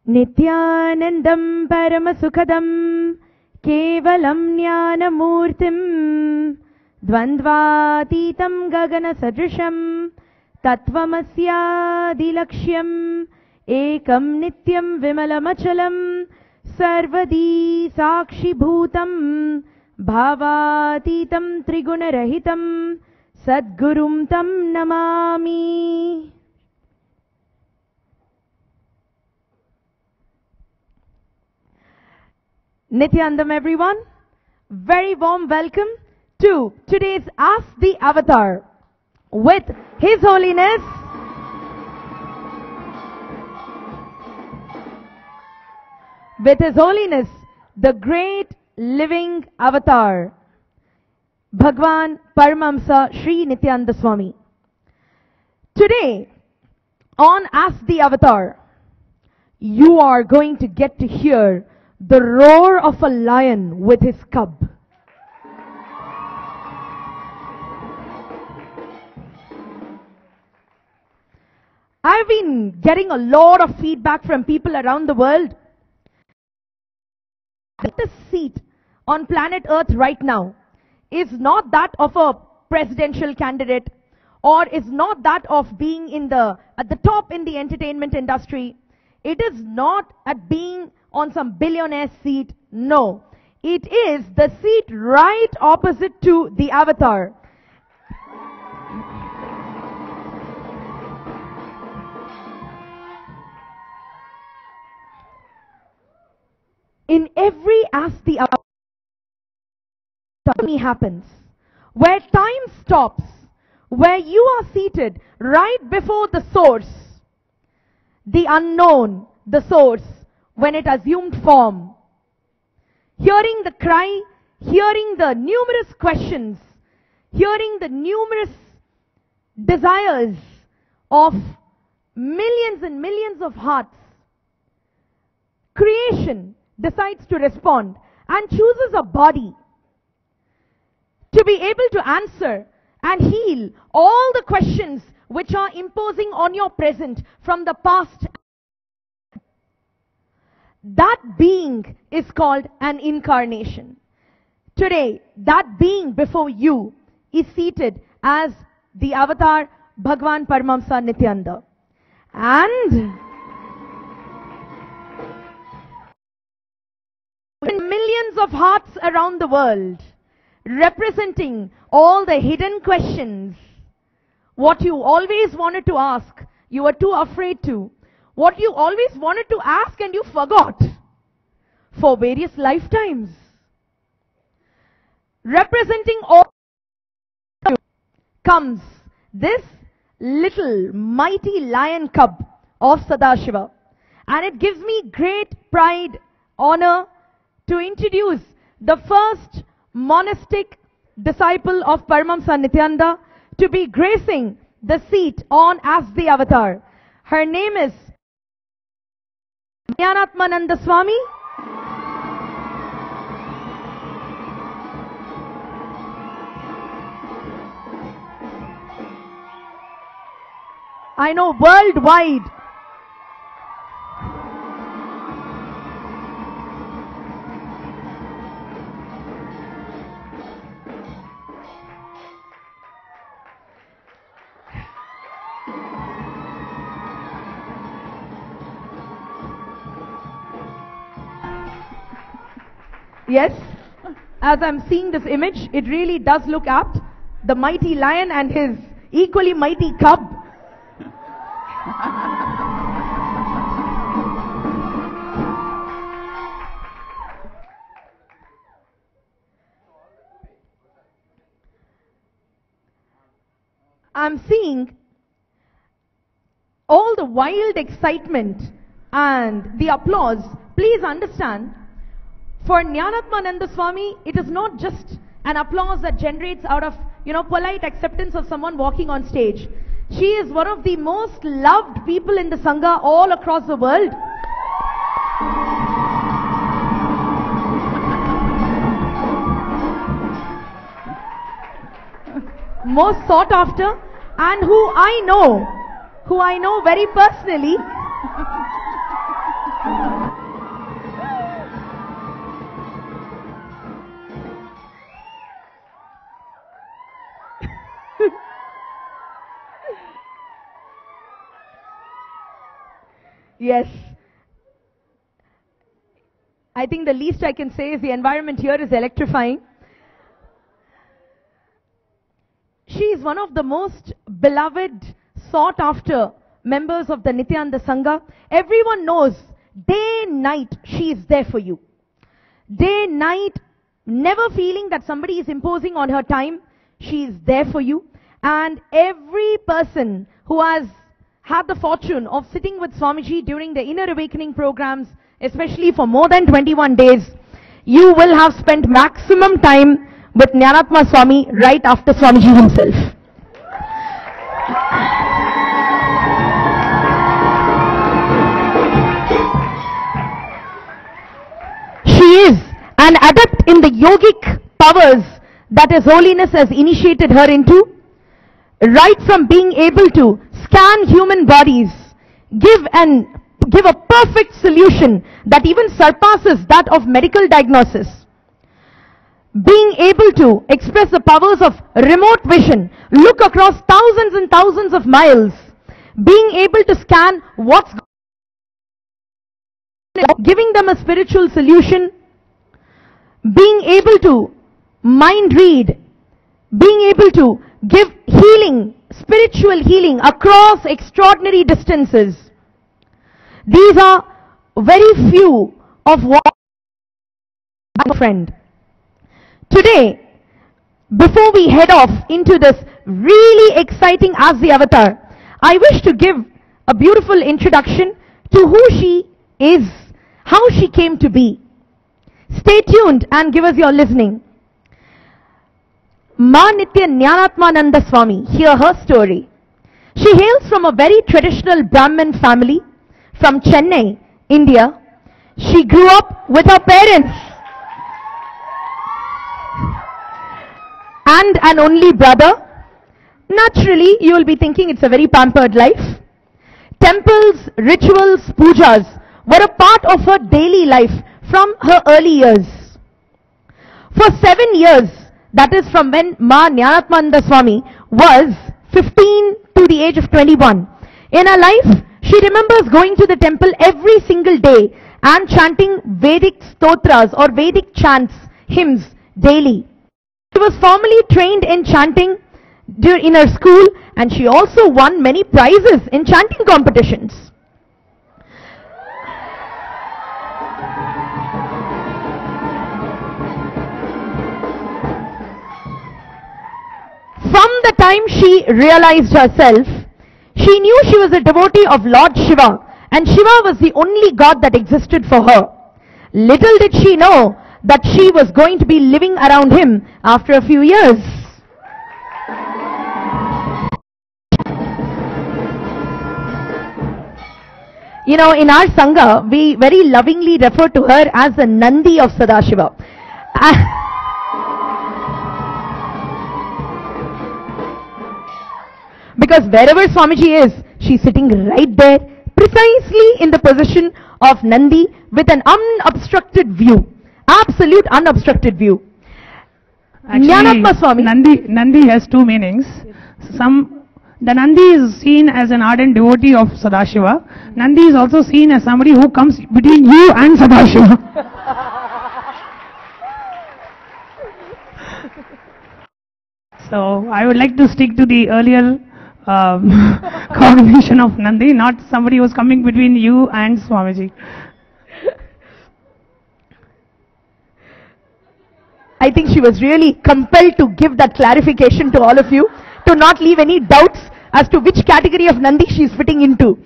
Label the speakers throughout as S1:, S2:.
S1: नित्यानन्दं परमसुखदं केवलं ज्ञानमूर्तिं द्वन्द्वातीतं गगनसदृशं तत्त्वमस्यादिलक्ष्यम् एकं नित्यं विमलमचलं सर्वदी साक्षिभूतं भावातीतं त्रिगुणरहितं सद्गुरुं तं Namami. Nityanandam everyone, very warm welcome to today's Ask the Avatar with His Holiness the great living Avatar Bhagwan Paramahamsa Sri Nityananda Swami. Today on Ask the Avatar, you are going to get to hear the roar of a lion with his cub. I've been getting a lot of feedback from people around the world. The seat on planet Earth right now is not that of a presidential candidate, or is not that of being at the top in the entertainment industry. It is not at being on some billionaire seat. No, it is the seat right opposite to the Avatar. In every Ask the Avatar happens, where time stops, where you are seated right before the source, the unknown, the source, when it assumed form, hearing the cry, hearing the numerous questions, hearing the numerous desires of millions and millions of hearts, creation decides to respond and chooses a body to be able to answer and heal all the questions which are imposing on your present from the past. That being is called an incarnation. Today, that being before you is seated as the Avatar Bhagwan Paramahamsa Nityananda. And millions of hearts around the world, representing all the hidden questions, what you always wanted to ask, you were too afraid to. What you always wanted to ask and you forgot for various lifetimes. Representing all comes this little mighty lion cub of Sadashiva. And it gives me great pride, honor to introduce the first monastic disciple of Paramahamsa Nityananda to be gracing the seat on Ask the Avatar. Her name is Jnanatmananda Swami. I know worldwide yes, as I'm seeing this image, it really does look apt. The mighty lion and his equally mighty cub. I'm seeing all the wild excitement and the applause. Please understand, for Jnanatmananda Swami, it is not just an applause that generates out of, polite acceptance of someone walking on stage. She is one of the most loved people in the Sangha all across the world. Most sought after, and who I know very personally. Yes. I think the least I can say is the environment here is electrifying. She is one of the most beloved, sought after members of the Nityananda Sangha. Everyone knows day, night, she is there for you. Day, night, never feeling that somebody is imposing on her time. She is there for you. And every person who has had the fortune of sitting with Swamiji during the Inner Awakening programs, especially for more than 21 days, you will have spent maximum time with Jnanatma Swami right after Swamiji himself. She is an adept in the yogic powers that His Holiness has initiated her into, right from being able to scan human bodies, give a perfect solution that even surpasses that of medical diagnosis, being able to express the powers of remote vision, look across thousands and thousands of miles, being able to scan what's going on, giving them a spiritual solution, being able to mind read, being able to give healing, spiritual healing across extraordinary distances. These are very few of what, my friend. Today, before we head off into this really exciting Ask the Avatar, I wish to give a beautiful introduction to who she is, how she came to be. Stay tuned and give us your listening. Ma Nitya Jnanatmananda Swami, hear her story. She hails from a very traditional Brahmin family from Chennai, India. She grew up with her parents and an only brother. Naturally, you will be thinking it's a very pampered life. Temples, rituals, pujas were a part of her daily life from her early years. For 7 years, that is from when Ma Jnanatmananda Swami was 15 to the age of 21. In her life, she remembers going to the temple every single day and chanting Vedic stotras or Vedic chants, hymns daily. She was formally trained in chanting in her school, and she also won many prizes in chanting competitions. From the time she realized herself, she knew she was a devotee of Lord Shiva, and Shiva was the only God that existed for her. Little did she know that she was going to be living around him after a few years. You know, in our Sangha, we very lovingly refer to her as the Nandi of Sadashiva. Because wherever Swamiji is, she's sitting right there, precisely in the position of Nandi with an unobstructed view. Absolute unobstructed view.
S2: Actually,
S1: Swami.
S2: Nandi has two meanings. The Nandi is seen as an ardent devotee of Sadashiva. Nandi is also seen as somebody who comes between you and Sadashiva. So I would like to stick to the earlier combination of Nandi, not somebody who's coming between you and Swamiji.
S1: I think she was really compelled to give that clarification to all of you, to not leave any doubts as to which category of Nandi she is fitting into.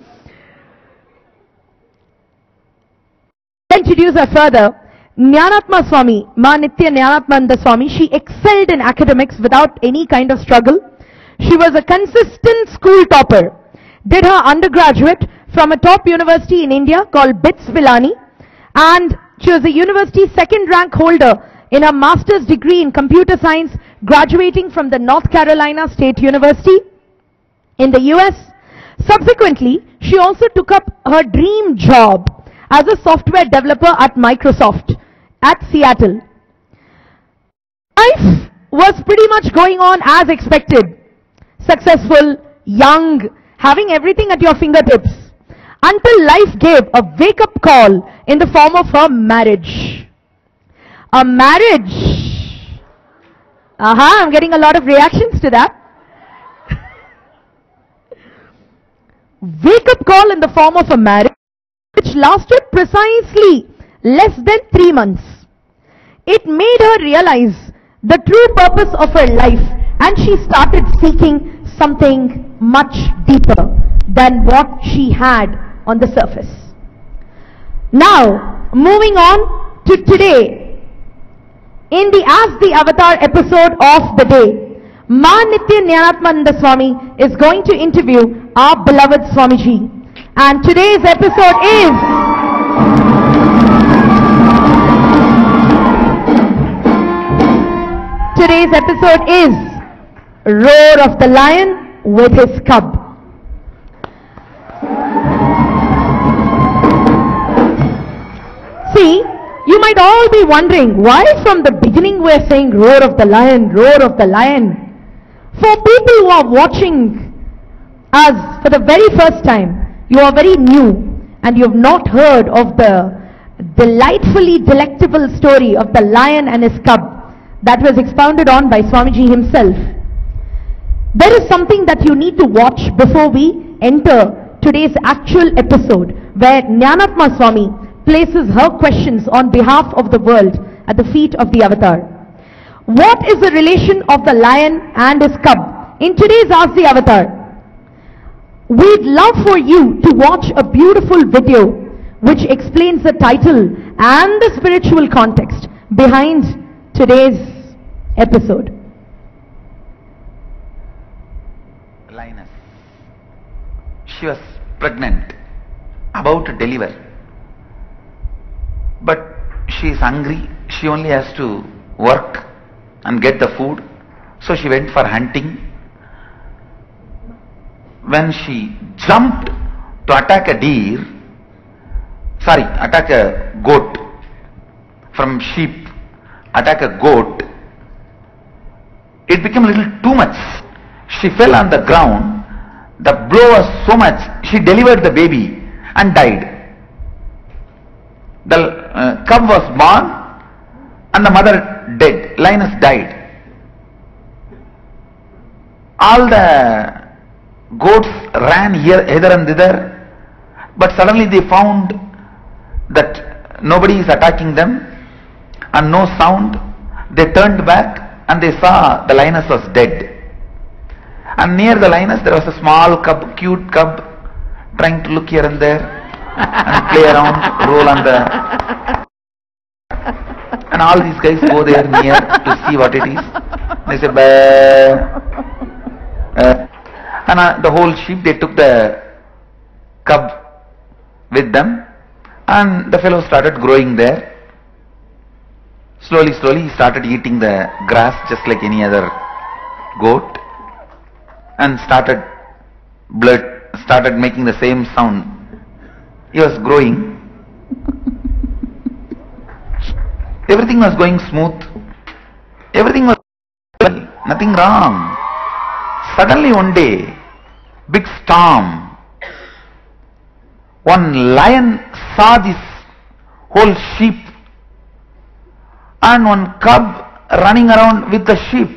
S1: To introduce her further, Jnanatma Swami, Ma Nitya Jnanatmananda Swami, she excelled in academics without any kind of struggle. She was a consistent school topper, did her undergraduate from a top university in India called BITS Pilani, and she was a university second rank holder in her master's degree in computer science, graduating from the North Carolina State University in the US. Subsequently, she also took up her dream job as a software developer at Microsoft at Seattle. Life was pretty much going on as expected. Successful, young, having everything at your fingertips. until life gave a wake-up call in the form of a marriage. A marriage. I'm getting a lot of reactions to that. Wake-up call in the form of a marriage which lasted precisely less than 3 months. It made her realize the true purpose of her life, and she started seeking something much deeper than what she had on the surface. Now, moving on to today, in the Ask the Avatar episode of the day, Ma Nitya Jnanatmananda Swami is going to interview our beloved Swamiji. And today's episode is Roar of the Lion with his Cub. See, you might all be wondering why from the beginning we're saying roar of the lion, roar of the lion. For people who are watching us for the very first time, you are very new and you have not heard of the delightfully delectable story of the lion and his cub that was expounded on by Swamiji himself. There is something that you need to watch before we enter today's actual episode, where Jnanatma Swami places her questions on behalf of the world at the feet of the Avatar. What is the relation of the lion and his cub? In today's Ask the Avatar, we'd love for you to watch a beautiful video which explains the title and the spiritual context behind today's episode.
S3: Lioness. She was pregnant, about to deliver. But she is hungry. She only has to work and get the food. So she went for hunting. When she jumped to attack a goat, from sheep, attack a goat, it became a little too much. She fell on the ground. The blow was so much, she delivered the baby and died. The cub was born and the mother dead. Lioness died. All the goats ran here, hither and thither, but suddenly they found that nobody is attacking them and no sound. They turned back and they saw the lioness was dead. And near the lioness there was a small cub, cute cub, trying to look here and there and play around, roll on the... And all these guys go there near to see what it is. They say, bah. And the whole sheep, they took the cub with them, and the fellow started growing there. Slowly, he started eating the grass just like any other goat, and started making the same sound. He was growing. Everything was going smooth. Everything was well, nothing wrong. Suddenly one day, big storm. One lion saw this whole sheep and one cub running around with the sheep.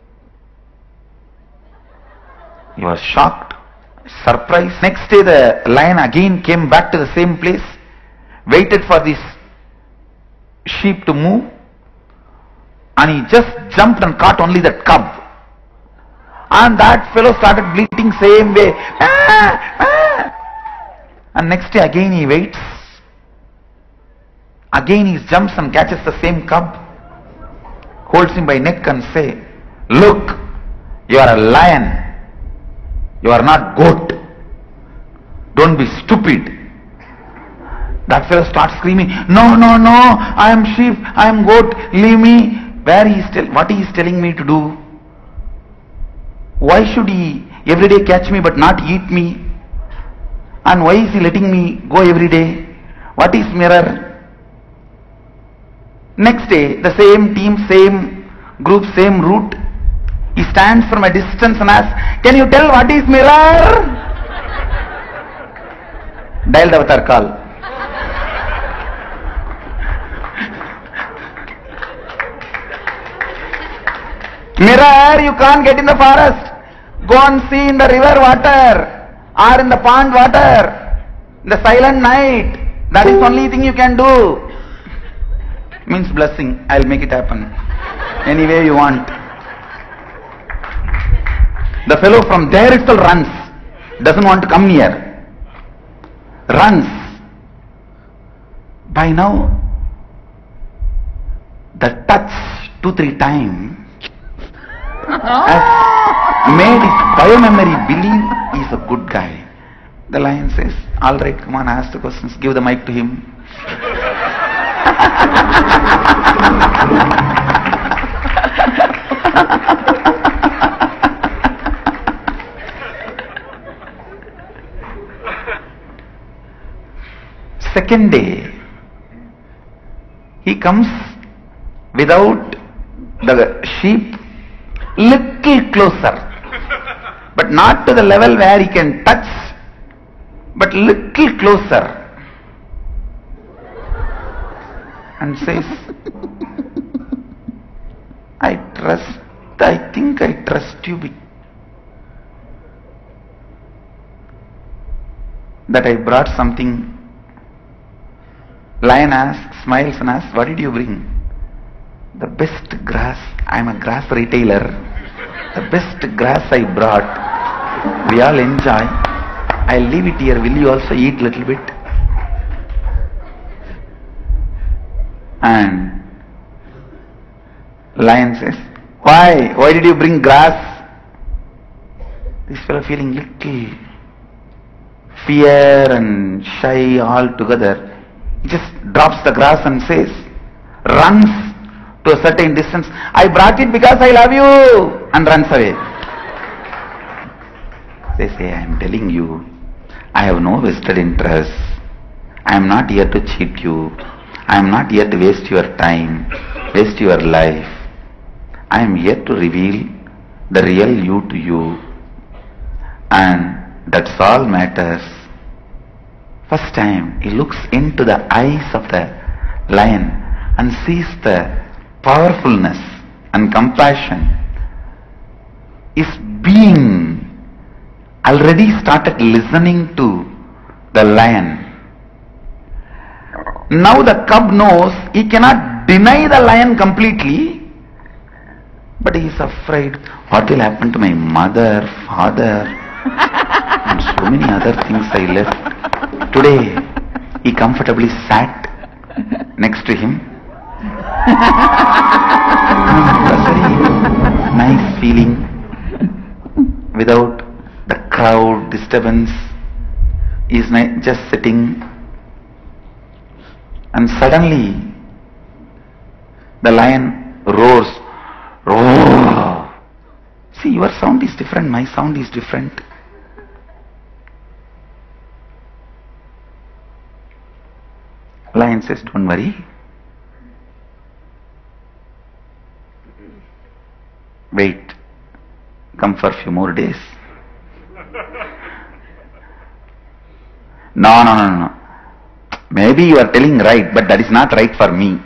S3: He was shocked, surprised. Next day the lion again came back to the same place, waited for this sheep to move, and he just jumped and caught only that cub. And that fellow started bleating same way. And next day again he waits. Again he jumps and catches the same cub, holds him by neck and say, "Look, you are a lion. You are not goat. Don't be stupid." That fellow starts screaming, "No, no, no, I am sheep, I am goat, leave me." What he is telling me to do? Why should he every day catch me but not eat me? And why is he letting me go every day? What is mirror? Next day, the same team, same group, same route. He stands from a distance and asks, "Can you tell what is mirror?" Dial the avatar, call. Mirror, you can't get in the forest. Go and see in the river water or in the pond water. The silent night. That is the only thing you can do. Means blessing. I'll make it happen. Any way you want. The fellow from there itself runs. Doesn't want to come near. Runs. By now, the touch 2-3 times has made his biomemory believe he's a good guy. The lion says, all right, come on, ask the questions, give the mic to him. Second day, he comes without the sheep, little closer, but not to the level where he can touch, but little closer, and says, I think I trust you that I brought something. Lion asks, smiles and asks, what did you bring? The best grass. I am a grass retailer. The best grass I brought. We all enjoy. I'll leave it here. Will you also eat little bit? And lion says, why? Why did you bring grass? This fellow feeling little fear and shy all together. He just drops the grass and says, runs to a certain distance, I brought it because I love you, and runs away. They say, I am telling you, I have no vested interest. I am not here to cheat you. I am not here to waste your time, waste your life. I am here to reveal the real you to you. And that's all matters. First time he looks into the eyes of the lion and sees the powerfulness and compassion. His being already started listening to the lion. Now the cub knows he cannot deny the lion completely, but he is afraid what will happen to my mother, father, and so many other things I left. Today, he comfortably sat next to him. It was very nice feeling without the crowd disturbance. He is just sitting, and suddenly the lion roars. Roar! See, your sound is different, my sound is different. Lion says, don't worry. Wait. Come for a few more days. No. Maybe you are telling right, but that is not right for me.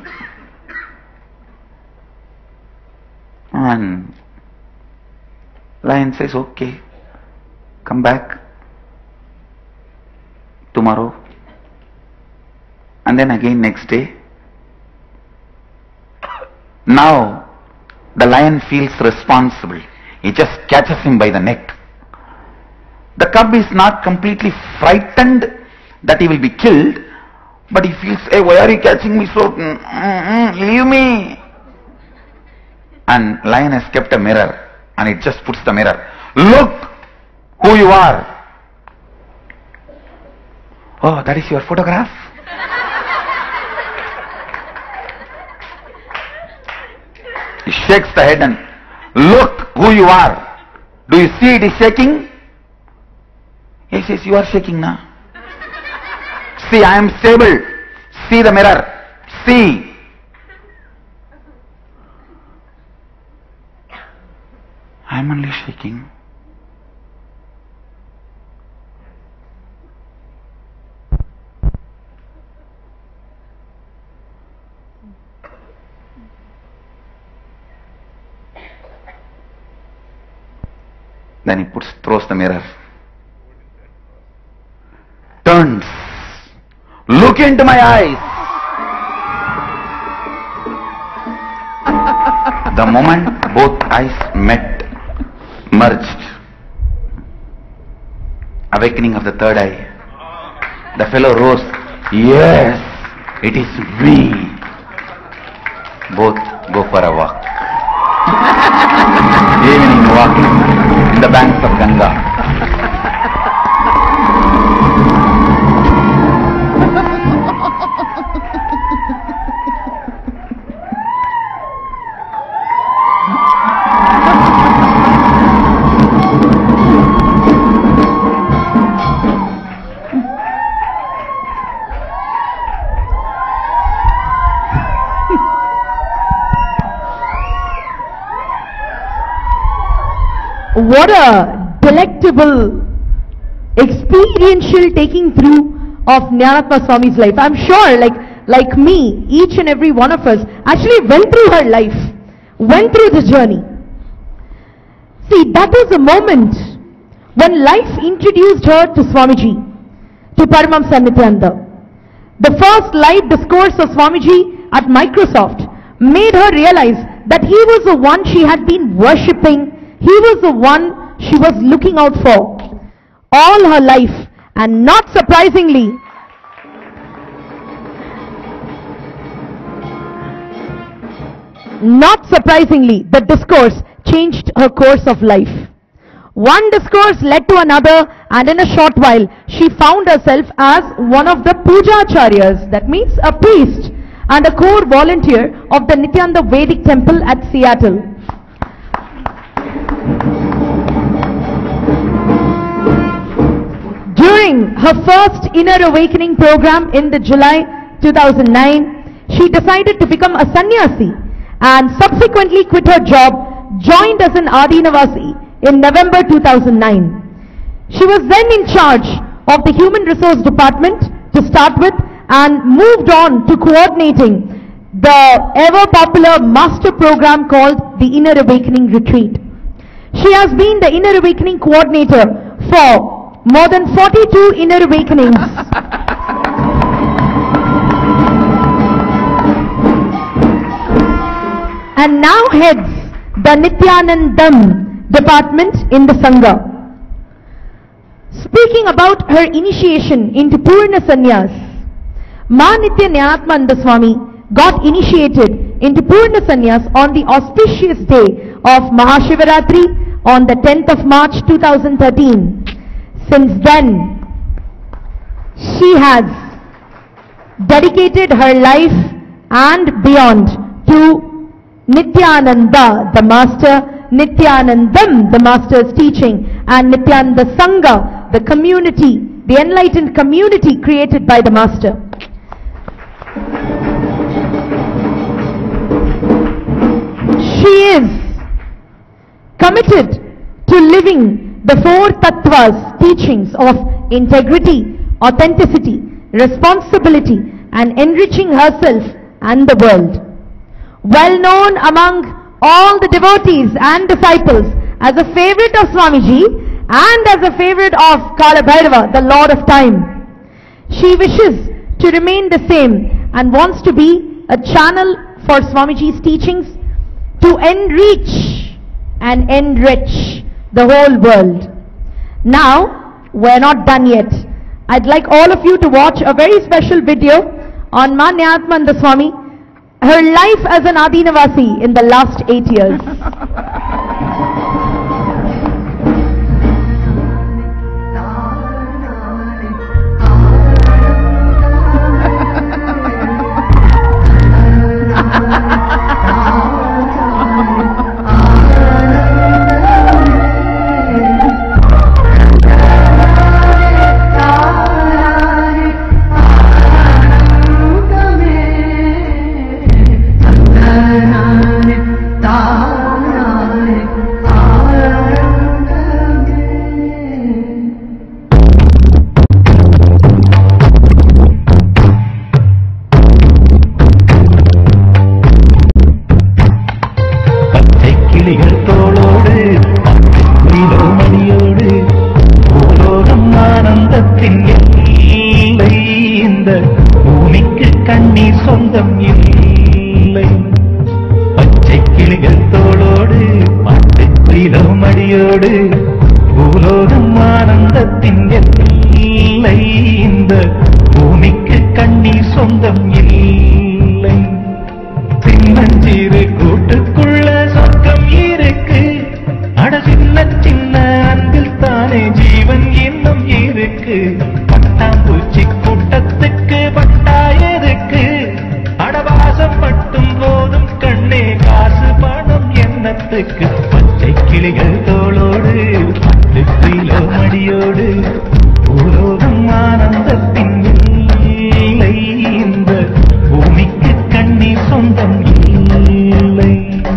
S3: And lion says, okay. Come back tomorrow. And then again next day. Now the lion feels responsible. He just catches him by the neck. The cub is not completely frightened that he will be killed, but he feels, hey, why are you catching me so? Leave me. And lion has kept a mirror, and it just puts the mirror. Look who you are. Oh, that is your photograph? He shakes the head and, look who you are. Do you see it is shaking? He says, you are shaking now. See, I am stable. See the mirror. See. I am only shaking. Then he throws the mirror. Turns. Look into my eyes. The moment both eyes met, merged. Awakening of the third eye. The fellow rose. Yes, it is me. Both go for a walk. Evening walk in the banks of Ganga.
S1: What a delectable, experiential taking through of Jnanatma Swami's life. I'm sure, like me, each and every one of us actually went through her life, went through the journey. See, that was a moment when life introduced her to Swamiji, to Paramahamsa Nityananda. The first live discourse of Swamiji at Microsoft made her realize that he was the one she had been worshipping. He was the one she was looking out for all her life. And not surprisingly, the discourse changed her course of life. One discourse led to another, and in a short while, she found herself as one of the Pujacharyas, that means a priest and a core volunteer of the Nityananda Vedic Temple at Seattle. During her first Inner Awakening program in the July 2009, she decided to become a sannyasi and subsequently quit her job, joined as an Adinavasi in November 2009. She was then in charge of the Human Resource Department to start with and moved on to coordinating the ever-popular master program called the Inner Awakening Retreat. She has been the Inner Awakening coordinator for more than 42 Inner Awakenings. And now heads the Nityanandam department in the Sangha. Speaking about her initiation into Purna Sannyas, Ma Nitya Jnanatmananda Swami got initiated into Purna Sannyas on the auspicious day of Mahashivaratri on the 10th of March 2013. Since then, she has dedicated her life and beyond to Nityananda, the Master, Nityanandam, the Master's teaching, and Nityananda Sangha, the community, the enlightened community created by the Master. She is committed to living the four tattvas teachings of integrity, authenticity, responsibility, and enriching herself and the world. Well known among all the devotees and disciples as a favorite of Swamiji and as a favorite of Kala Bhairava, the Lord of Time. She wishes to remain the same and wants to be a channel for Swamiji's teachings to enrich and enrich the whole world. Now, we're not done yet. I'd like all of you to watch a very special video on Ma Jnanatmananda Swami, her life as an Adinavasi in the last 8 years.
S4: Ta கண்ணீர் சொந்தம் இல்லை. பச்சை கிளிகள் தோளோடு பாட்டுக்குயிலோ மடியோடு பூலோகம் ஆனந்தத்தின் எல்லை. இந்த பூமிக்கு கண்ணீர் சொந்தம் இல்லை. சின்னஞ்சிறு கூட்டுக்குள்ள சொர்க்கம் இருக்கு. அட சின்ன சின்ன அன்பில் தானே ஜீவன் இன்னும் இருக்கு. பட்டாம்பூச்சி கூட்டத்துக்கு பட்டாயதுக்கு அடவாசம் மட்டும் போதும் கண்ணே காசு பணம் எண்ணத்துக்கு. பச்சை கிளிகள் தோளோடு பட்டு கிலோ மடியோடு பூலோகம் ஆனந்தத்தின் இல்லை. இந்த பூமிக்கு கண்ணீர் சொந்தம் இல்லை.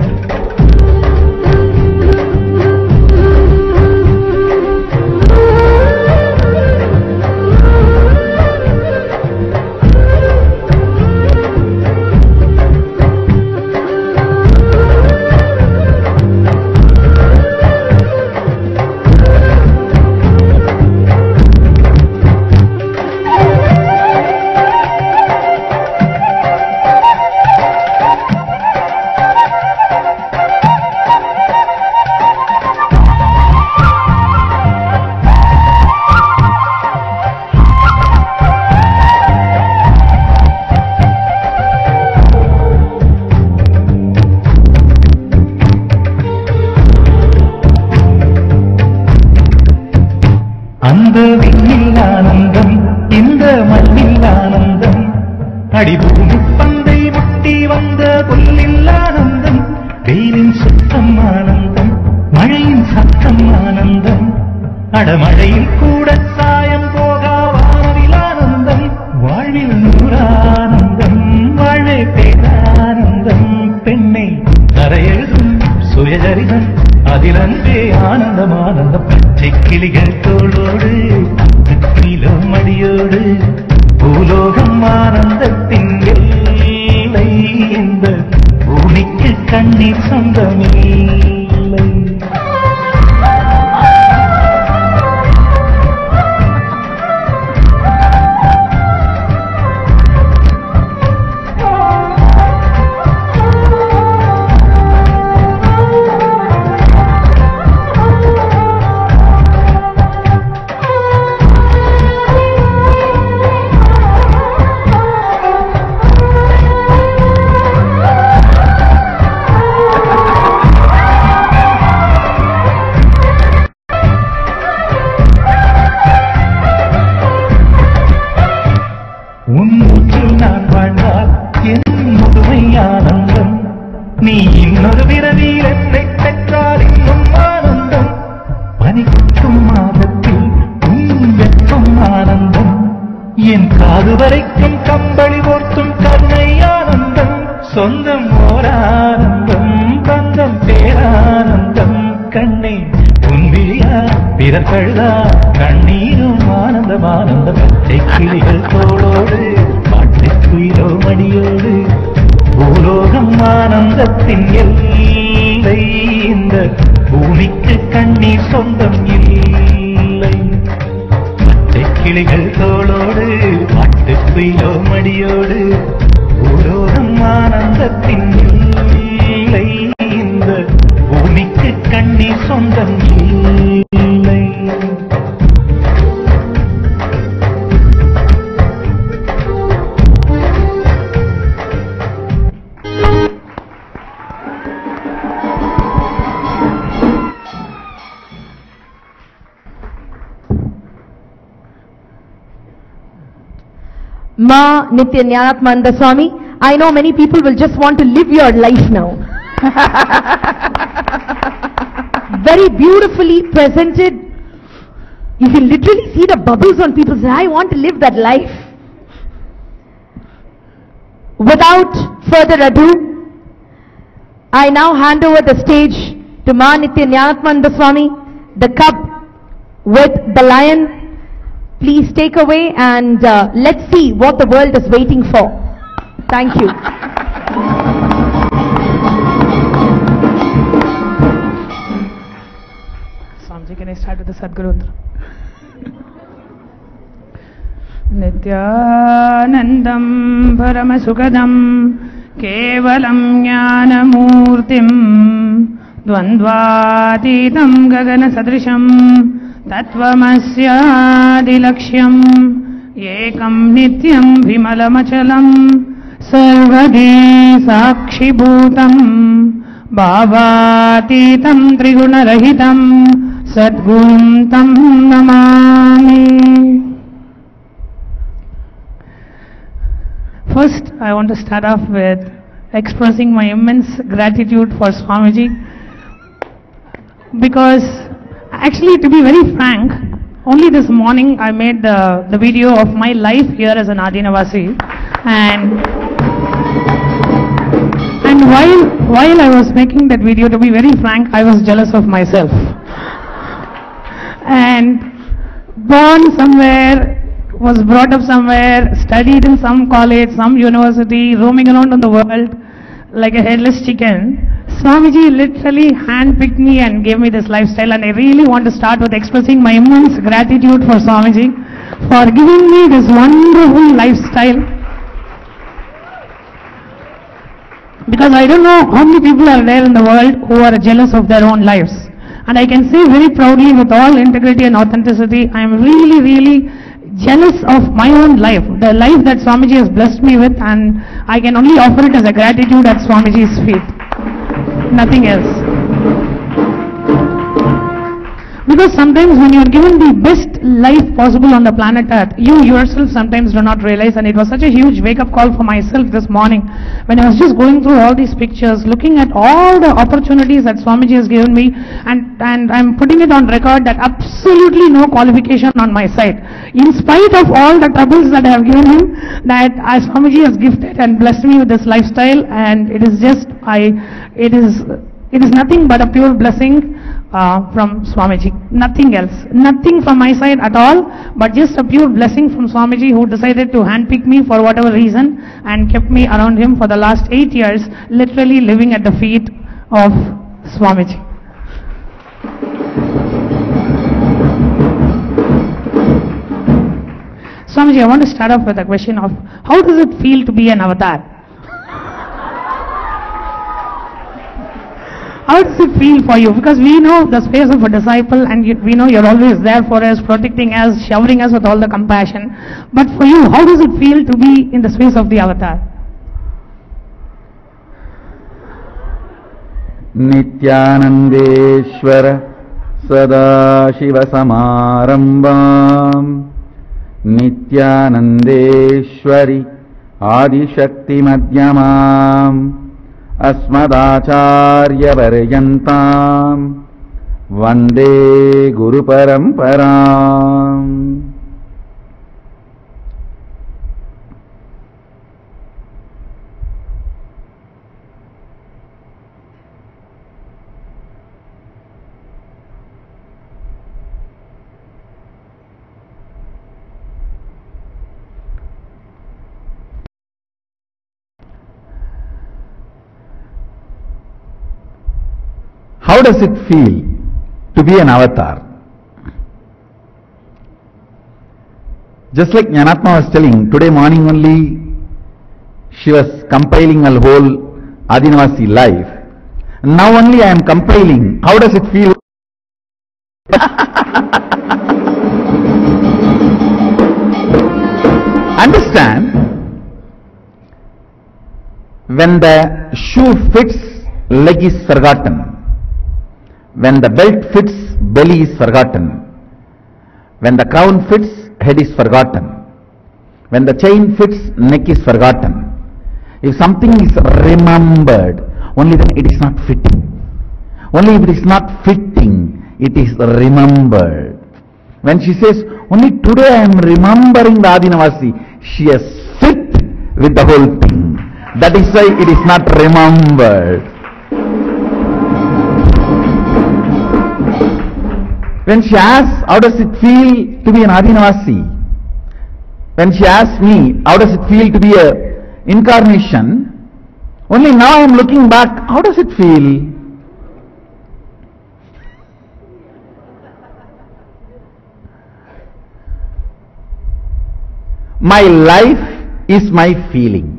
S4: அந்த விண்ணில் ஆனந்தம் இந்த மண்ணில் ஆனந்தம். அடிபூமி பந்தை முட்டி வந்த புல்லில் ஆனந்தம். வெயிலின் சுத்தம் ஆனந்தம், மழையின் சத்தம் ஆனந்தம். அடமழையில் கூட சாயம் போகா வானவில் ஆனந்தம். வாழ்வில் நூறானந்தம், வாழே பேரானந்தம். பெண்ணை கரையெழுதும் சுயஜரிதம், அதில் அன்பே ஆனந்தம் ஆனந்தம். பச்சை கிளிகள் தோளோடு கிலோ மடியோடு பூலோகம் ஆனந்தத்தின் எல்லை. இந்த பூமிக்கு கண்ணீர் சொந்தமில்லை. நான் வாழ்ந்தால் என் முதுமை ஆனந்தம். நீ இன்னொரு விரவியில் என்னை பெற்றால் இன்னும் ஆனந்தம். பனிக்கும் மாதத்தில் வெப்பம் ஆனந்தம். என் காது வரைக்கும் கம்பளி போர்த்தும் கருணை ஆனந்தம். சொந்தம் ஓர் ஆனந்தம், பந்தம் பேரானந்தம். கண்ணை உன்விழியா பிறர் கழுதா கண்ணீரும் ஆனந்தம் ஆனந்தம். பச்சை கிளிகள் தோளோடு பாட்டுக்குயிலோ மடியோடு பூலோகம் ஆனந்தத்தின் எல்லை. இந்த பூமிக்கு கண்ணீர் சொந்தம் இல்லை. பச்சை கிளிகள் தோளோடு பாட்டுக்குயிலோ மடியோடு பூலோகம் ஆனந்தத்தின் இல்லை. இந்த பூமிக்கு கண்ணீர் சொந்தம் இல்லை.
S1: Ma Nitya Jnanatmananda Swami, I know many people will just want to live your life now. Very beautifully presented. You can literally see the bubbles on people's eyes. I want to live that life. Without further ado, I now hand over the stage to Ma Nitya Jnanatmananda Swami, the cup with the lion. Please take away and let's see what the world is waiting for. Thank you.
S2: Swamiji, can I start with the Sadguru? Nityanandam Paramasukadam Kevalam Jnanamurtim Dvandvatitam Gagana Sadrisham Tattvamasyadilaksham Ekam Nityam Vimalamachalam Sarvadi Sakshibhutam Bhavatitam Trigunarahitam Sadgurum Tam Namami. First, I want to start off with expressing my immense gratitude for Swamiji, because actually, to be very frank, only this morning I made the video of my life here as an Adinavasi, and while I was making that video, to be very frank, I was jealous of myself. And born somewhere, was brought up somewhere, studied in some college, some university, roaming around in the world like a headless chicken. Swamiji literally handpicked me and gave me this lifestyle, and I really want to start with expressing my immense gratitude for Swamiji for giving me this wonderful lifestyle. Because I don't know how many people are there in the world who are jealous of their own lives. And I can say very proudly, with all integrity and authenticity, I am really, really jealous of my own life, the life that Swamiji has blessed me with, and I can only offer it as a gratitude at Swamiji's feet. Nothing else. Because sometimes when you are given the best life possible on the planet Earth, you yourself sometimes do not realize, and it was such a huge wake-up call for myself this morning when I was just going through all these pictures, looking at all the opportunities that Swamiji has given me, and I'm putting it on record that absolutely no qualification on my side. In spite of all the troubles that I have given him, that Swamiji has gifted and blessed me with this lifestyle, and it is just, it is nothing but a pure blessing from Swamiji. Nothing else. Nothing from my side at all, but just a pure blessing from Swamiji, who decided to handpick me for whatever reason and kept me around him for the last 8 years, literally living at the feet of Swamiji. Swamiji, I want to start off with a question of how does it feel to be an avatar? How does it feel for you? Because we know the space of a disciple, and we know you're always there for us, protecting us, showering us with all the compassion. But for you, how does it feel to be in the space of the avatar?
S3: Nityanandeshwara Sadashiva Samarambam Nityanandeshwari Adishakti Madhyamam Asmadacharya Varyantam Vande Guru Paramparam. How does it feel to be an avatar? Just like Jnanatma was telling, today morning only she was compiling her whole Adinavasi life. Now only I am compiling. How does it feel? Understand, when the shoe fits, leg is forgotten. When the belt fits, belly is forgotten. When the crown fits, head is forgotten. When the chain fits, neck is forgotten. If something is remembered, only then it is not fitting. Only if it is not fitting, it is remembered. When she says, only today I am remembering the Adinavasi, she has fit with the whole thing. That is why it is not remembered. When she asks, how does it feel to be an Adinavasi? When she asks me, how does it feel to be an incarnation? Only now I am looking back, how does it feel? My life is my feeling.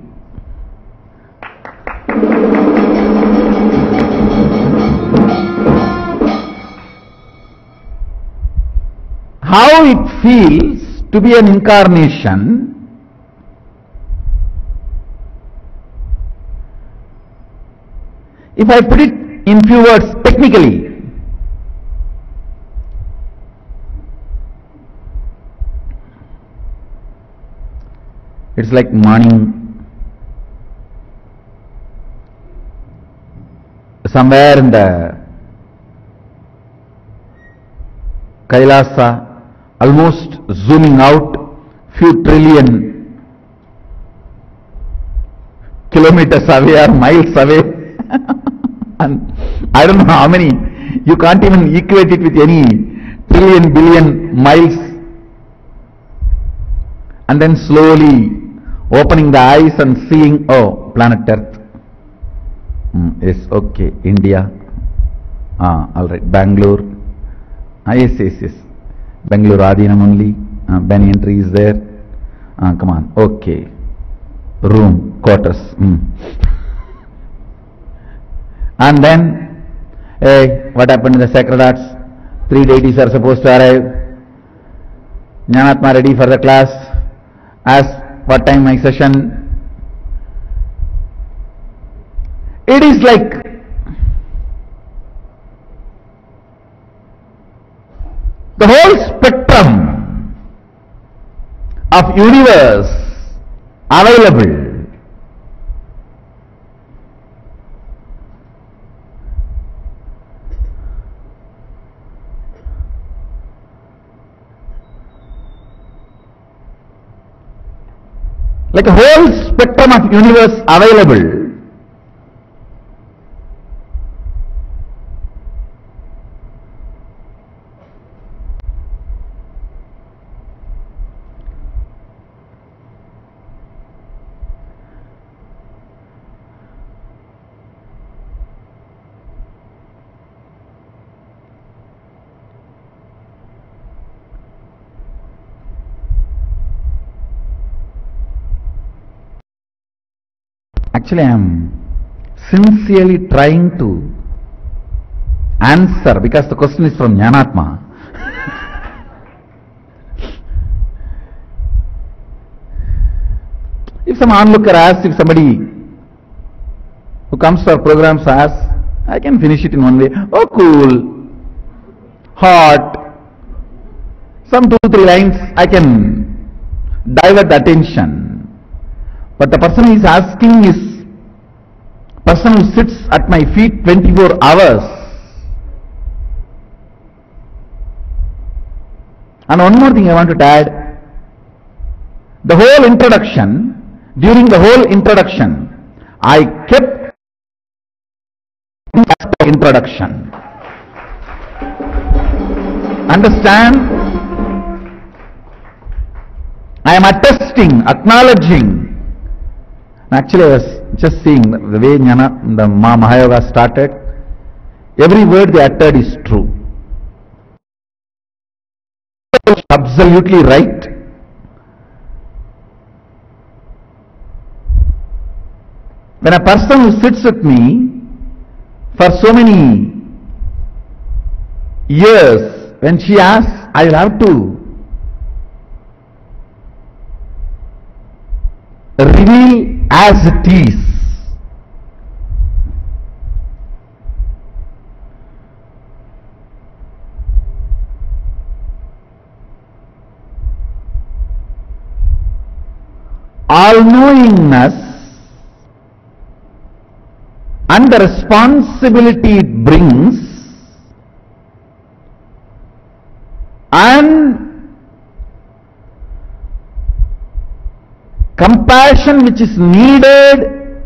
S3: How it feels to be an incarnation if I put it in few words technically, it's like morning. Somewhere in the Kailasa, almost zooming out few trillion kilometers away or miles away. And I don't know how many, you can't even equate it with any trillion, billion miles. And then slowly opening the eyes and seeing, oh, planet Earth. Yes, okay, India. Alright, Bangalore. Yes. Bangalore Adhinam only. Banyan tree is there. Come on, okay. Room, quarters. And then, hey, what happened in the Sacred Arts? 3 deities are supposed to arrive. Jnanatma ready for the class. Ask what time my session. It is like the whole spectrum of universe available. Like a whole spectrum of universe available. Actually, I am sincerely trying to answer because the question is from Jnanatma. If some onlooker asks, if somebody who comes for programs asks, I can finish it in one way. Oh, cool, hot, some 2-3 lines, I can divert the attention. But the person who is asking is person who sits at my feet 24 hours. And one more thing I want to add. The whole introduction, during the whole introduction, I kept introduction. Understand? I am attesting, acknowledging. Actually, I was just seeing the way the Mahayoga started. Every word they uttered is true. Absolutely right. When a person who sits with me for so many years, when she asks, I will have to reveal as it is. All-knowingness and the responsibility it brings and compassion which is needed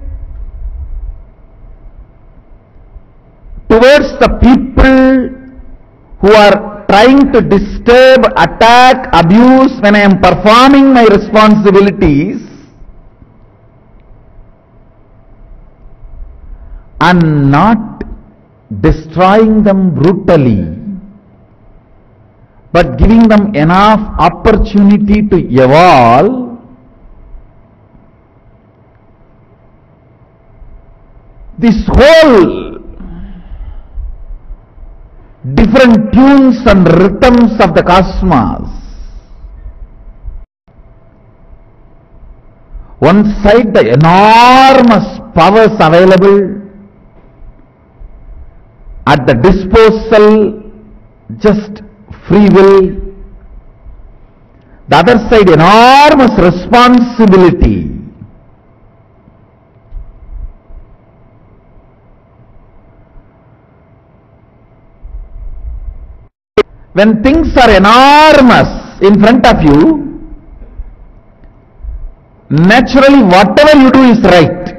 S3: towards the people who are trying to disturb, attack, abuse when I am performing my responsibilities, and not destroying them brutally, but giving them enough opportunity to evolve this whole different tunes and rhythms of the cosmos. One side, the enormous powers available at the disposal, just free will. The other side, enormous responsibility. When things are enormous in front of you, naturally whatever you do is right.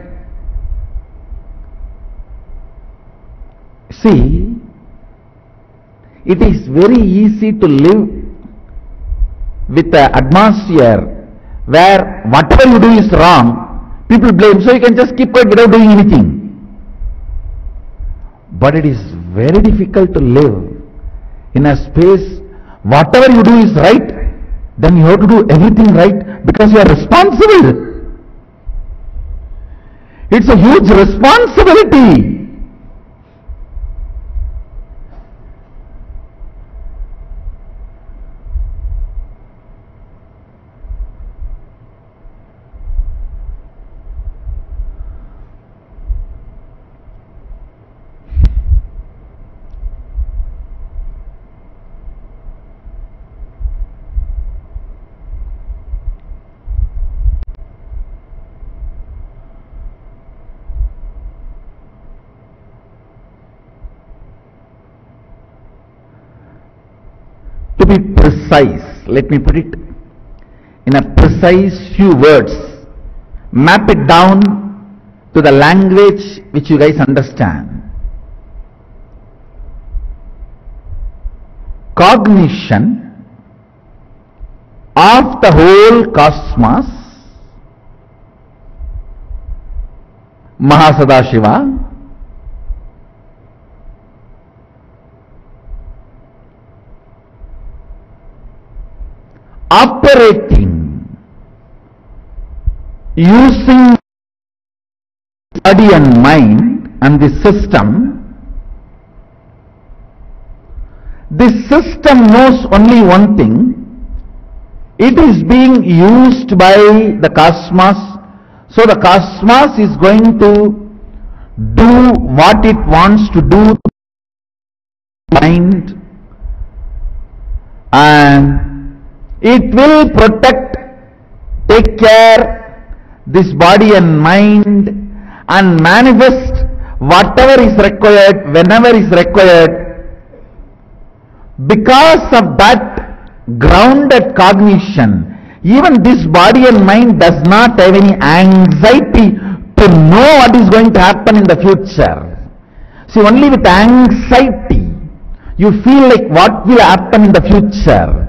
S3: See, it is very easy to live with an atmosphere where whatever you do is wrong, people blame, so you can just keep quiet without doing anything. But it is very difficult to live in a space, whatever you do is right, then you have to do everything right because you are responsible. It's a huge responsibility. To be precise, let me put it in a precise few words, map it down to the language which you guys understand. Cognition of the whole cosmos, Mahasadashiva, operating using body and mind and the system. This system knows only one thing: it is being used by the cosmos, so the cosmos is going to do what it wants to do to mind, and it will protect, take care this body and mind and manifest whatever is required, whenever is required. Because of that grounded cognition, even this body and mind does not have any anxiety to know what is going to happen in the future. See, only with anxiety you feel like what will happen in the future.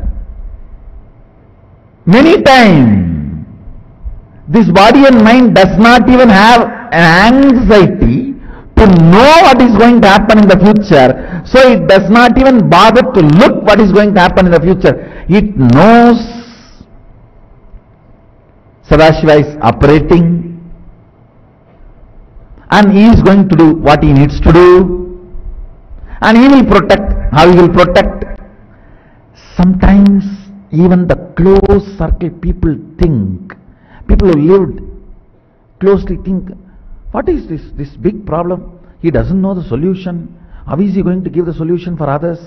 S3: Many times, this body and mind does not even have an anxiety to know what is going to happen in the future, so it does not even bother to look what is going to happen in the future. It knows Sadashiva is operating and he is going to do what he needs to do, and he will protect. How he will protect? Sometimes even the close circle people think, people who lived closely think, what is this big problem? He doesn't know the solution. How is he going to give the solution for others?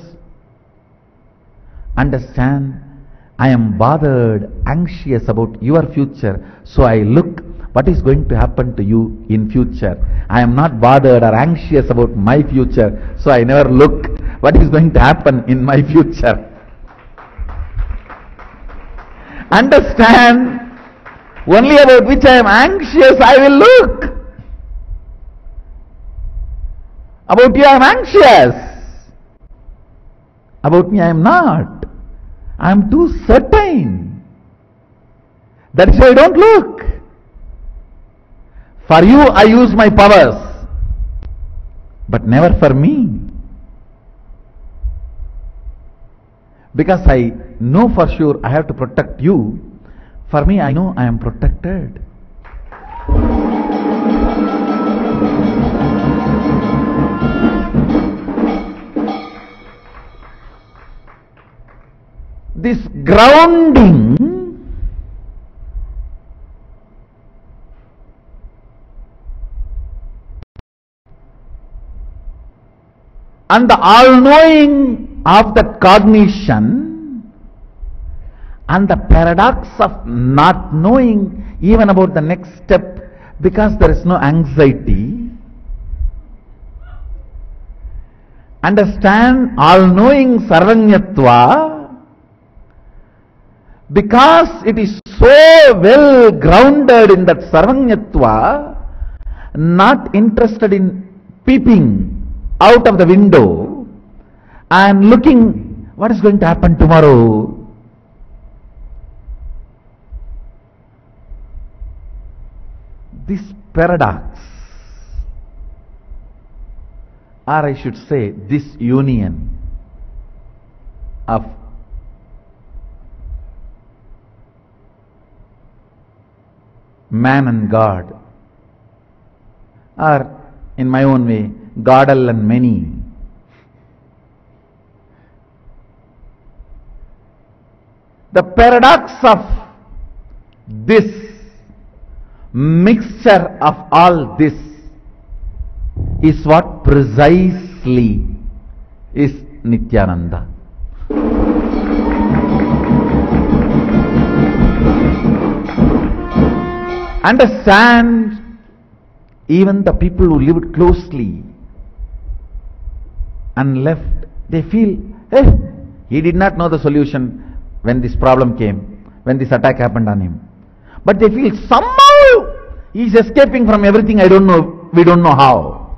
S3: Understand, I am bothered, anxious about your future, so I look what is going to happen to you in future. I am not bothered or anxious about my future, so I never look what is going to happen in my future. Understand, only about which I am anxious I will look. About you I am anxious. About me I am not. I am too certain. That is why I don't look. For you I use my powers, but never for me. Because I know for sure I have to protect you. For me, I know I am protected. this grounding and the all-knowing of that cognition and the paradox of not knowing even about the next step because there is no anxiety. Understand all-knowing Sarvanyatva because it is so well grounded in that Sarvanyatva, not interested in peeping out of the window and looking what is going to happen tomorrow. This paradox, or I should say this union of man and God, or in my own way, Godal and many, the paradox of this mixture of all this is what precisely is Nityananda. Understand, even the people who lived closely and left, they feel, he did not know the solution when this problem came, when this attack happened on him. But they feel somehow he is escaping from everything, I don't know, we don't know how.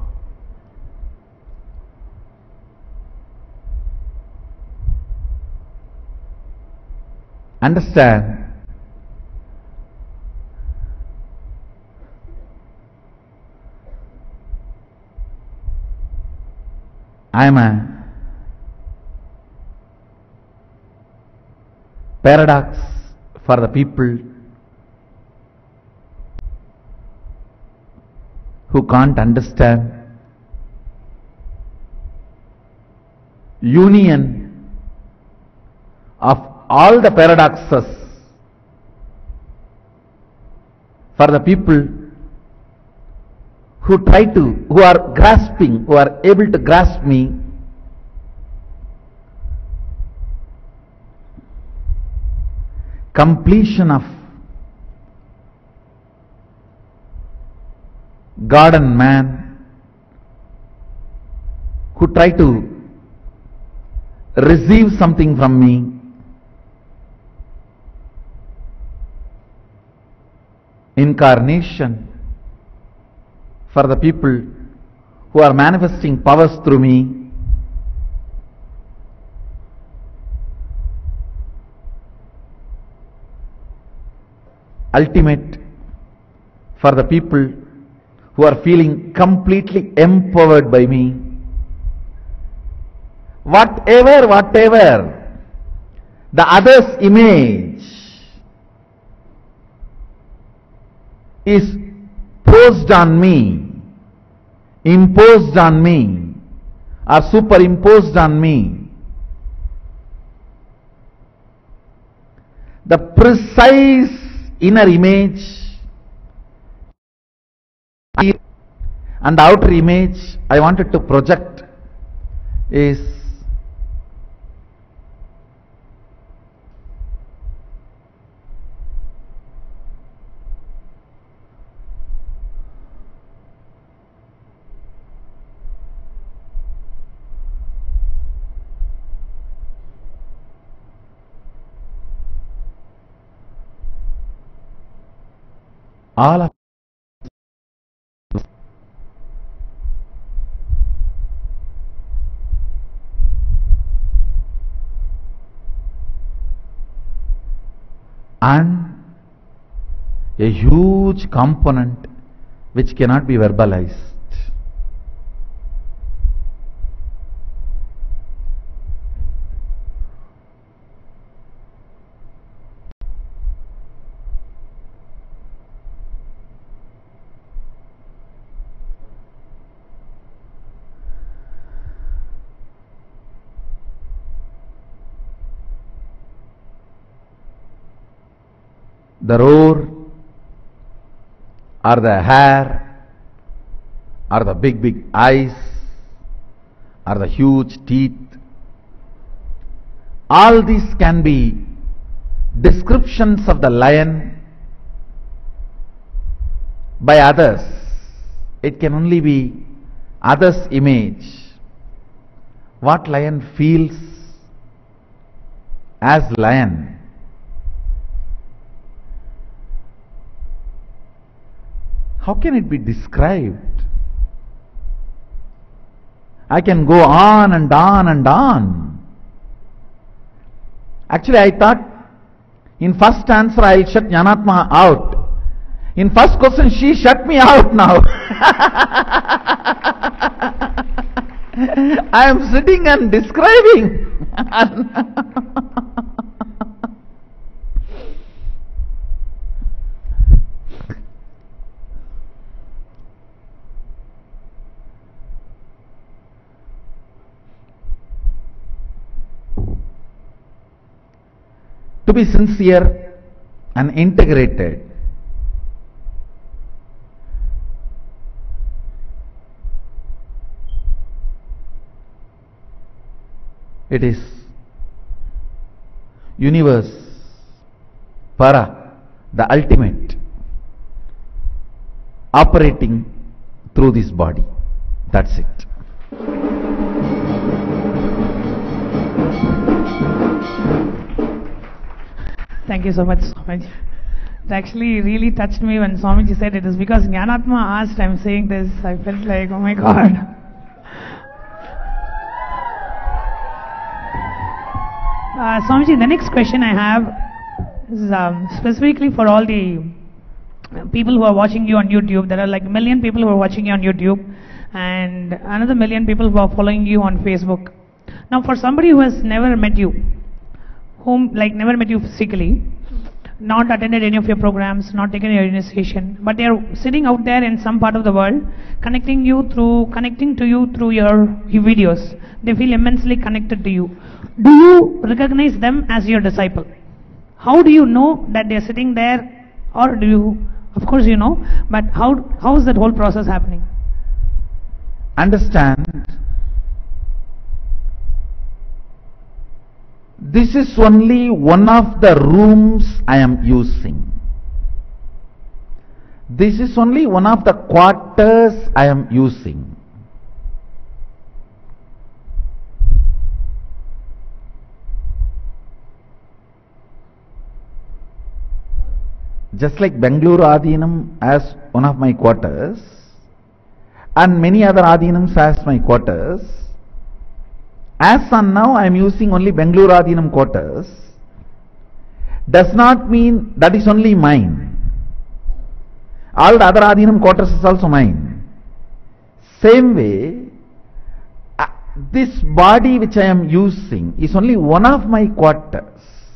S3: Understand, I am a paradox for the people who can't understand union of all the paradoxes, for the people who are grasping, who are able to grasp me, completion of God and man, who try to receive something from me, incarnation for the people who are manifesting powers through me, ultimate for the people who are feeling completely empowered by me. Whatever the other's image is posed on me, imposed on me, or superimposed on me, the precise inner image and the outer image I wanted to project is all of and a huge component which cannot be verbalized. the roar, or the hair, or the big eyes, or the huge teeth. All these can be descriptions of the lion by others. It can only be others' image. What lion feels as lion? How can it be described? I can go on and on and on. Actually, I thought in first answer I will shut Jnanatma out. In first question she shut me out now. I am sitting and describing. To be sincere and integrated, it is universe, para, the ultimate, operating through this body. That's it.
S2: Thank you so much, Swamiji. It actually really touched me when Swamiji said it is because Jnanatma asked, I'm saying this. I felt like, oh my God. Swamiji, the next question I have is specifically for all the people who are watching you on YouTube. There are like 1 million people who are watching you on YouTube and another 1 million people who are following you on Facebook. Now, for somebody who has never met you, never met you physically, not attended any of your programs, not taken your initiation, but they are sitting out there in some part of the world, connecting to you through your videos. They feel immensely connected to you. Do you recognize them as your disciple? How do you know that they are sitting there, or do you? Of course you know, but how is that whole process happening?
S3: Understand, this is only one of the rooms I am using. This is only one of the quarters I am using. Just like Bangalore Adhinam as one of my quarters and many other Adhinams as my quarters, as on now I am using only Bangalore Adhinam quarters, does not mean that is only mine. All the other Adhinam quarters is also mine. Same way, this body which I am using is only one of my quarters.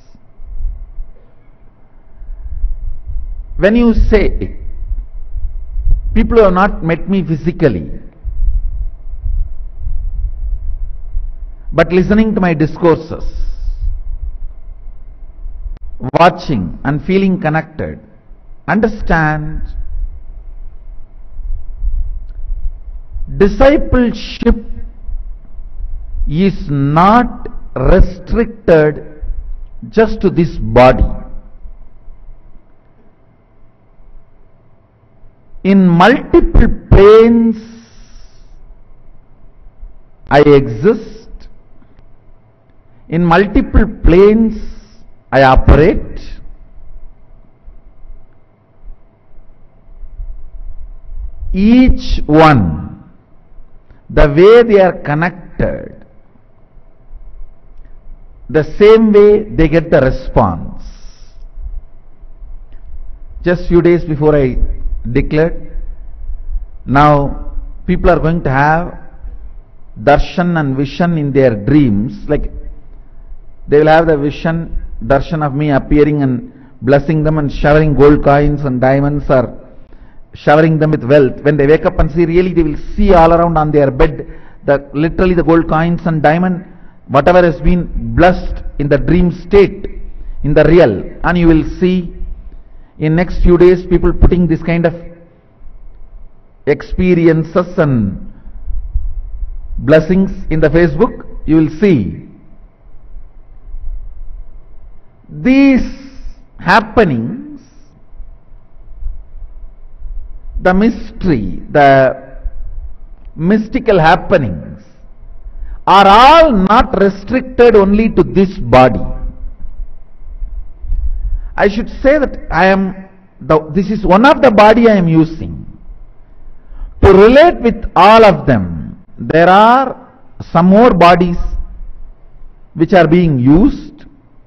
S3: When you say, people who have not met me physically, but listening to my discourses, watching and feeling connected, understand, discipleship is not restricted just to this body. In multiple planes I exist, in multiple planes I operate. Each one, the way they are connected, the same way they get the response. Just few days before I declared, now people are going to have darshan and vision in their dreams. Like they will have the vision, darshan of me appearing and blessing them and showering gold coins and diamonds, or showering them with wealth. When they wake up and see, really they will see all around on their bed literally the gold coins and diamond, whatever has been blessed in the dream state, in the real, and you will see. in next few days people putting this kind of experiences and blessings in the Facebook, you will see these happenings, the mystery, the mystical happenings are all not restricted only to this body. I should say that this is one of the body I am using to relate with all of them. There are some more bodies which are being used,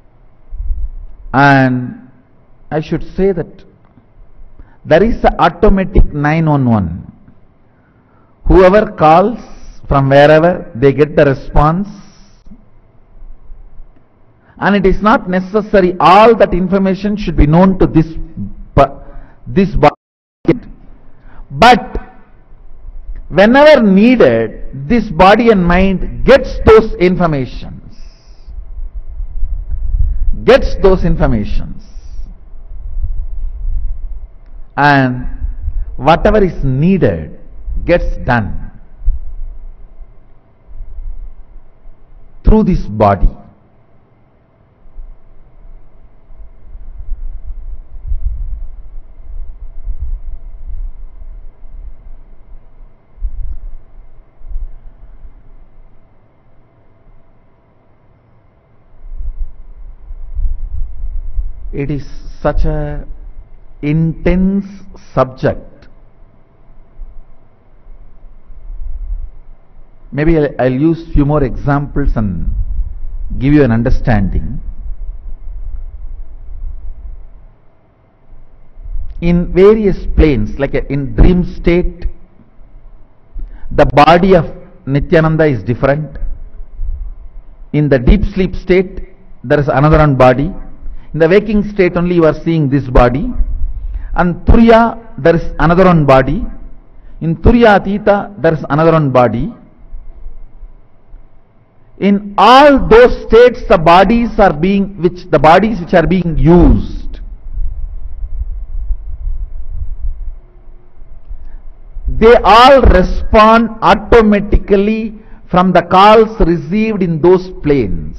S3: and I should say that there is an automatic 911. Whoever calls from wherever, they get the response, and it is not necessary all that information should be known to this body, but whenever needed, this body and mind gets those informations. And whatever is needed gets done through this body. It is such a intense subject. Maybe I'll use few more examples and give you an understanding. In various planes, like in dream state, the body of Nityananda is different. In the deep sleep state, there is another one body. In the waking state only you are seeing this body. And Turiya, there is another one body. In Turiya Atita, there is another one body. In all those states, the bodies which are being used, they all respond automatically from the calls received in those planes.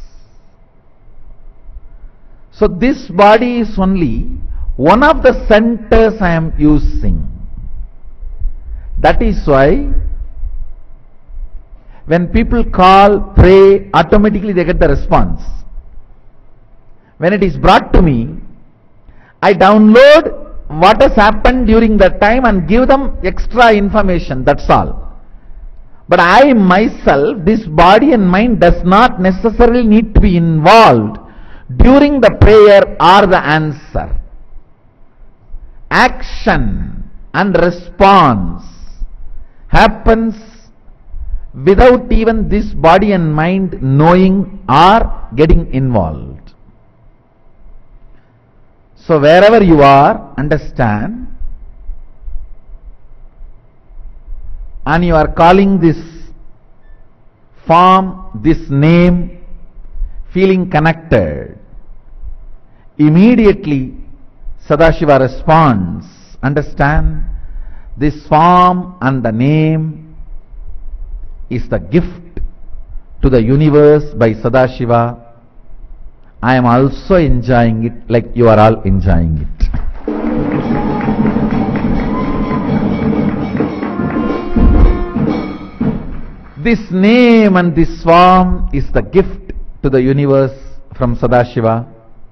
S3: So this body is only one of the centers I am using. That is why when people call, pray, automatically they get the response. When it is brought to me, I download what has happened during that time and give them extra information, that's all. But I myself, this body and mind does not necessarily need to be involved during the prayer or the answer. Action and response happens without even this body and mind knowing or getting involved. So wherever you are, understand, and you are calling this form, this name, feeling connected, immediately Sadashiva responds. Understand, this form and the name is the gift to the universe by Sadashiva. I am also enjoying it like you are all enjoying it. This name and this form is the gift to the universe from Sadashiva.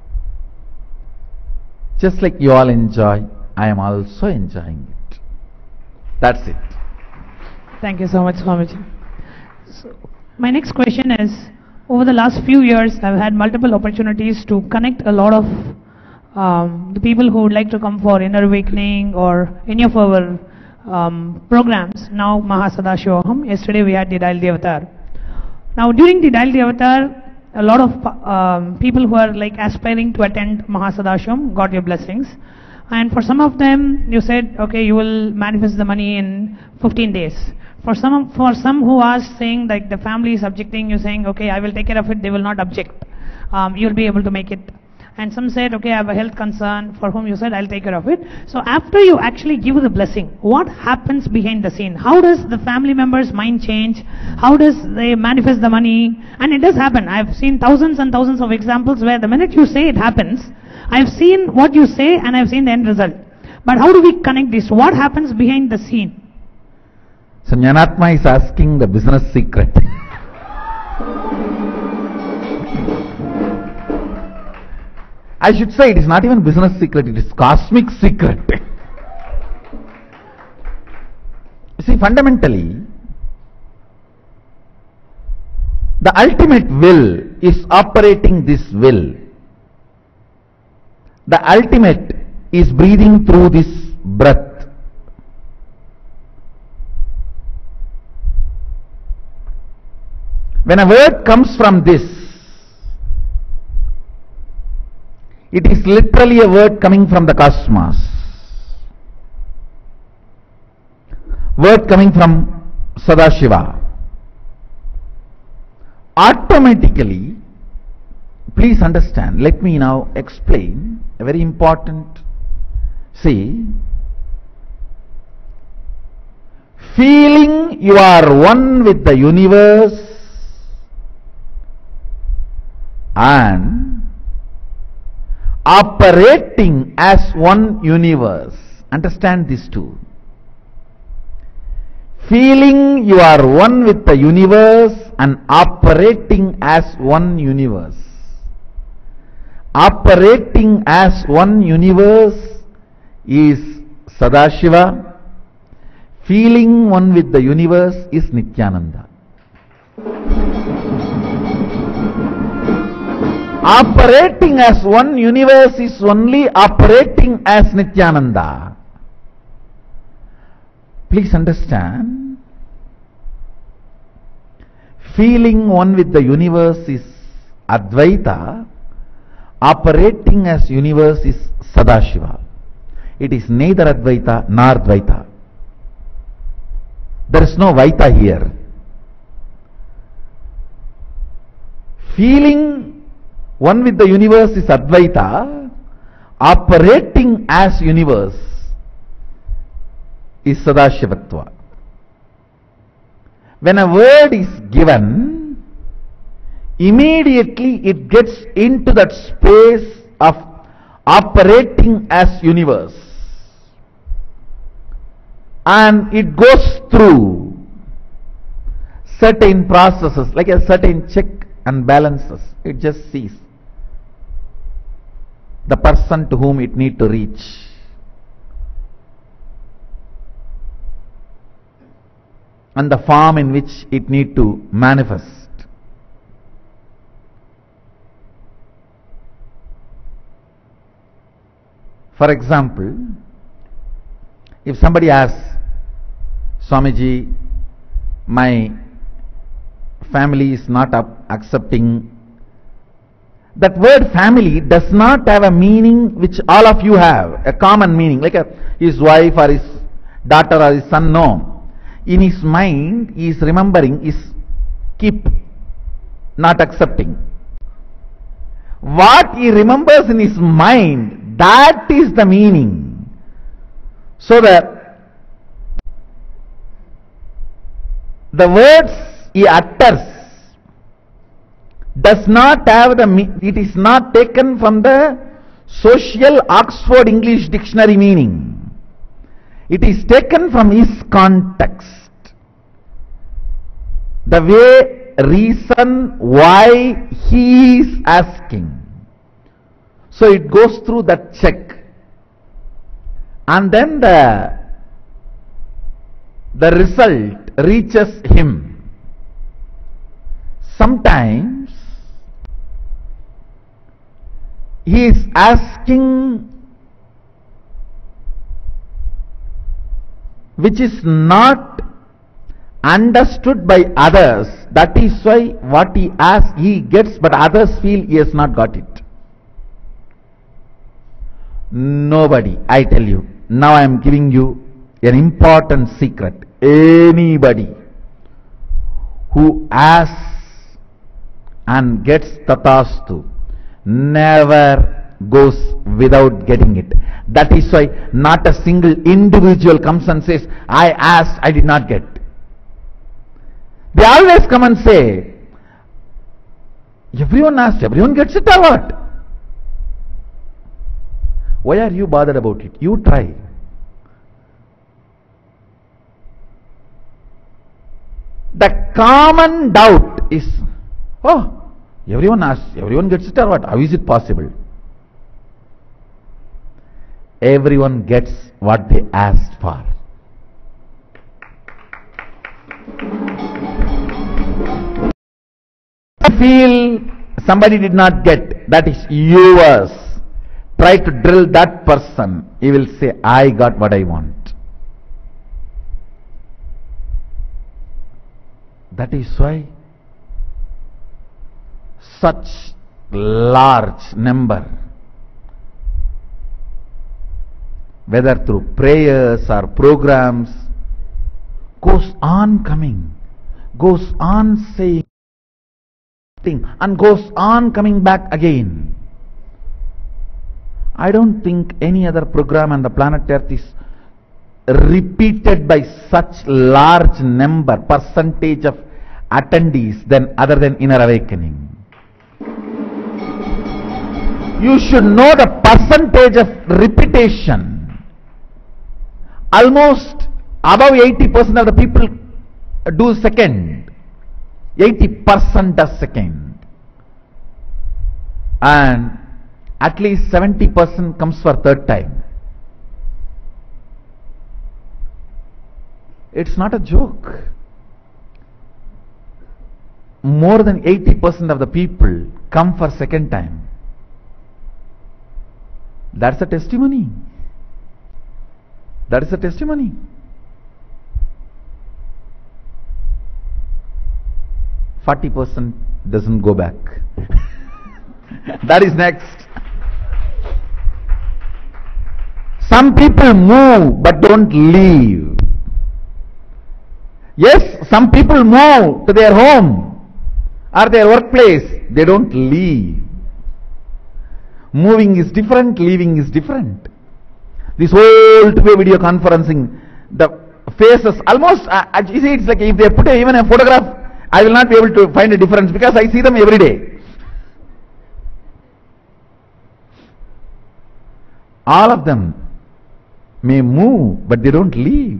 S3: Just like you all enjoy, I am also enjoying it. That's it.
S2: Thank you so much, Swamiji. So, my next question is, over the last few years, I've had multiple opportunities to connect a lot of the people who would like to come for Inner Awakening or any of our programs. Now, Mahasadashivoham. Yesterday we had the Daily Avatar. Now, during the Daily Avatar, a lot of people who are like aspiring to attend Mahasadashivam got your blessings. And for some of them, you said, okay, you will manifest the money in 15 days. For some who are saying like the family is objecting, you're saying, okay, I will take care of it, they will not object. You'll be able to make it. and some said, okay, I have a health concern, for whom you said, I'll take care of it. So after you actually give the blessing, what happens behind the scene? How does the family member's mind change? How does they manifest the money? And it does happen. I've seen thousands and thousands of examples where the minute you say it happens, I've seen what you say and I've seen the end result. But how do we connect this? What happens behind the scene?
S3: So Jnanatma is asking the business secret. I should say it is not even business secret, it is cosmic secret. You see, fundamentally, the ultimate will is operating this will. The ultimate is breathing through this breath. When a word comes from this, it is literally a word coming from the cosmos. Word coming from Sadashiva. Automatically, please understand, let me now explain a very important, see, feeling you are one with the universe and operating as one universe. Understand these two. Feeling you are one with the universe and operating as one universe. Operating as one universe is Sadashiva. Feeling one with the universe is Nityananda. Operating as one universe is only operating as Nityananda. Please understand, feeling one with the universe is Advaita, operating as universe is Sadashiva. It is neither Advaita nor Dvaita. There is no Vaita here. Feeling one with the universe is Advaita, operating as universe is Sadashivatva. When a word is given, immediately it gets into that space of operating as universe. And it goes through certain processes, like a certain check and balances. It just sees the person to whom it need to reach. And the form in which it need to manifest. For example, if somebody asks, Swamiji, my family is not accepting. That word family does not have a meaning which all of you have, a common meaning, like his wife or his daughter or his son. No. In his mind, he is remembering, is keep not accepting. What he remembers in his mind, that is the meaning. So that the words he utters does not have it is not taken from the social Oxford English Dictionary meaning. It is taken from his context. The way, reason why he is asking. So it goes through that check. And then the result reaches him. Sometimes he is asking which is not understood by others. That is why what he asks he gets, but others feel he has not got it. Nobody, I tell you, now I am giving you an important secret. Anybody who asks and gets tatastu never goes without getting it. That is why not a single individual comes and says, I asked, I did not get. They always come and say, everyone asked, everyone gets it or what? Why are you bothered about it? You try. The common doubt is, oh, everyone asks, everyone gets it or what? How is it possible? Everyone gets what they asked for. Feel somebody did not get, that is yours. Try to drill that person. He will say, I got what I want. That is why such large number, whether through prayers or programs, goes on coming, goes on saying and goes on coming back again. I don't think any other program on the planet Earth is repeated by such large number, percentage of attendees other than Inner Awakening. You should know the percentage of repetition. Almost above 80% of the people do second. 80% a second. And at least 70% comes for third time. It's not a joke. More than 80% of the people come for second time. That's a testimony. That is a testimony. %40 doesn't go back. That is next. Some people move but don't leave. Yes, some people move to their home or their workplace. They don't leave. Moving is different, leaving is different. This whole two-way video conferencing, the faces almost, you see, it's like if they put even a photograph, I will not be able to find a difference because I see them every day. All of them may move, but they don't leave.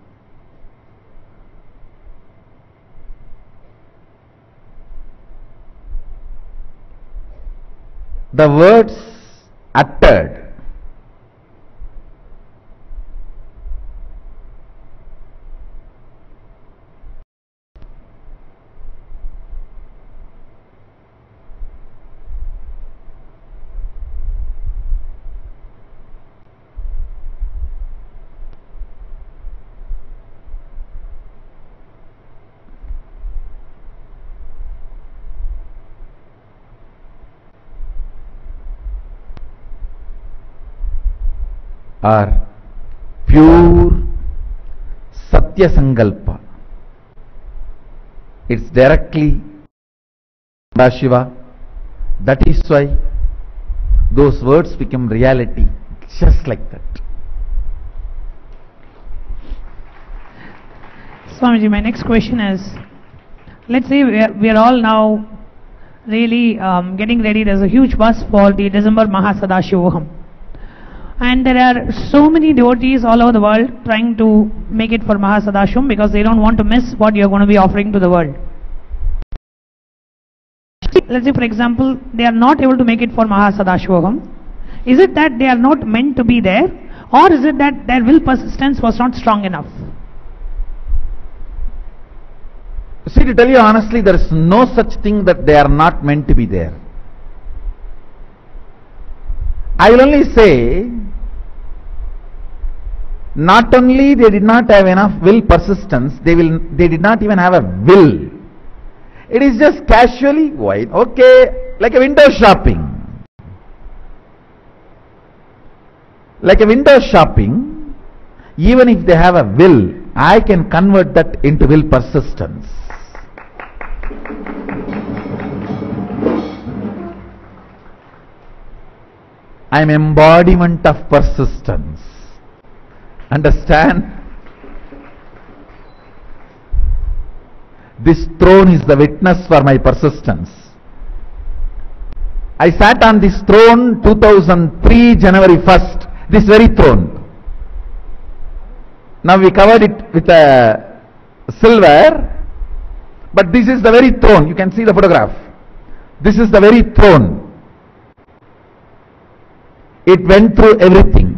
S3: The words uttered are pure Satya Sankalpa. It's directly Shiva. That is why those words become reality just like that.
S2: Swamiji, my next question is, let's say we are all now really getting ready. There's a huge buzz for the December Mahasadashivoham. And there are so many devotees all over the world trying to make it for Mahasadashivam because they don't want to miss what you're going to be offering to the world. Let's say, for example, they are not able to make it for Mahasadashivoham. Is it that they are not meant to be there, or is it that their will persistence was not strong enough?
S3: See, to tell you honestly, there is no such thing that they are not meant to be there. I will only say, not only they did not have enough will persistence, they did not even have a will. It is just casually, why? Okay, like a window shopping. Like a window shopping, even if they have a will, I can convert that into will persistence. I am embodiment of persistence. Understand? This throne is the witness for my persistence. I sat on this throne 2003 January 1st, this very throne. Now we covered it with a silver, but this is the very throne. You can see the photograph. This is the very throne. It went through everything.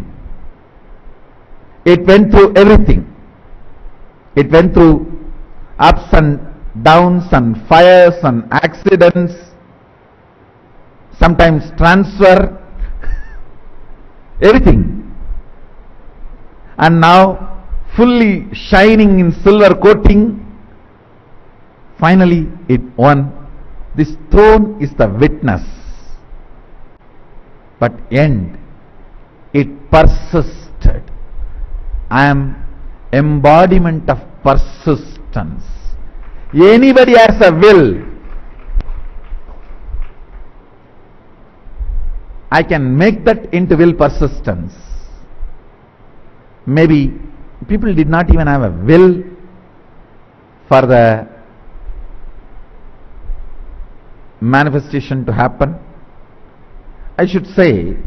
S3: It went through everything. It went through ups and downs and fires and accidents, sometimes transfer, everything. And now fully shining in silver coating, finally it won. This throne is the witness. But end, it persisted. I am embodiment of persistence. Anybody has a will, I can make that into will persistence. Maybe people did not even have a will for the manifestation to happen. I should say,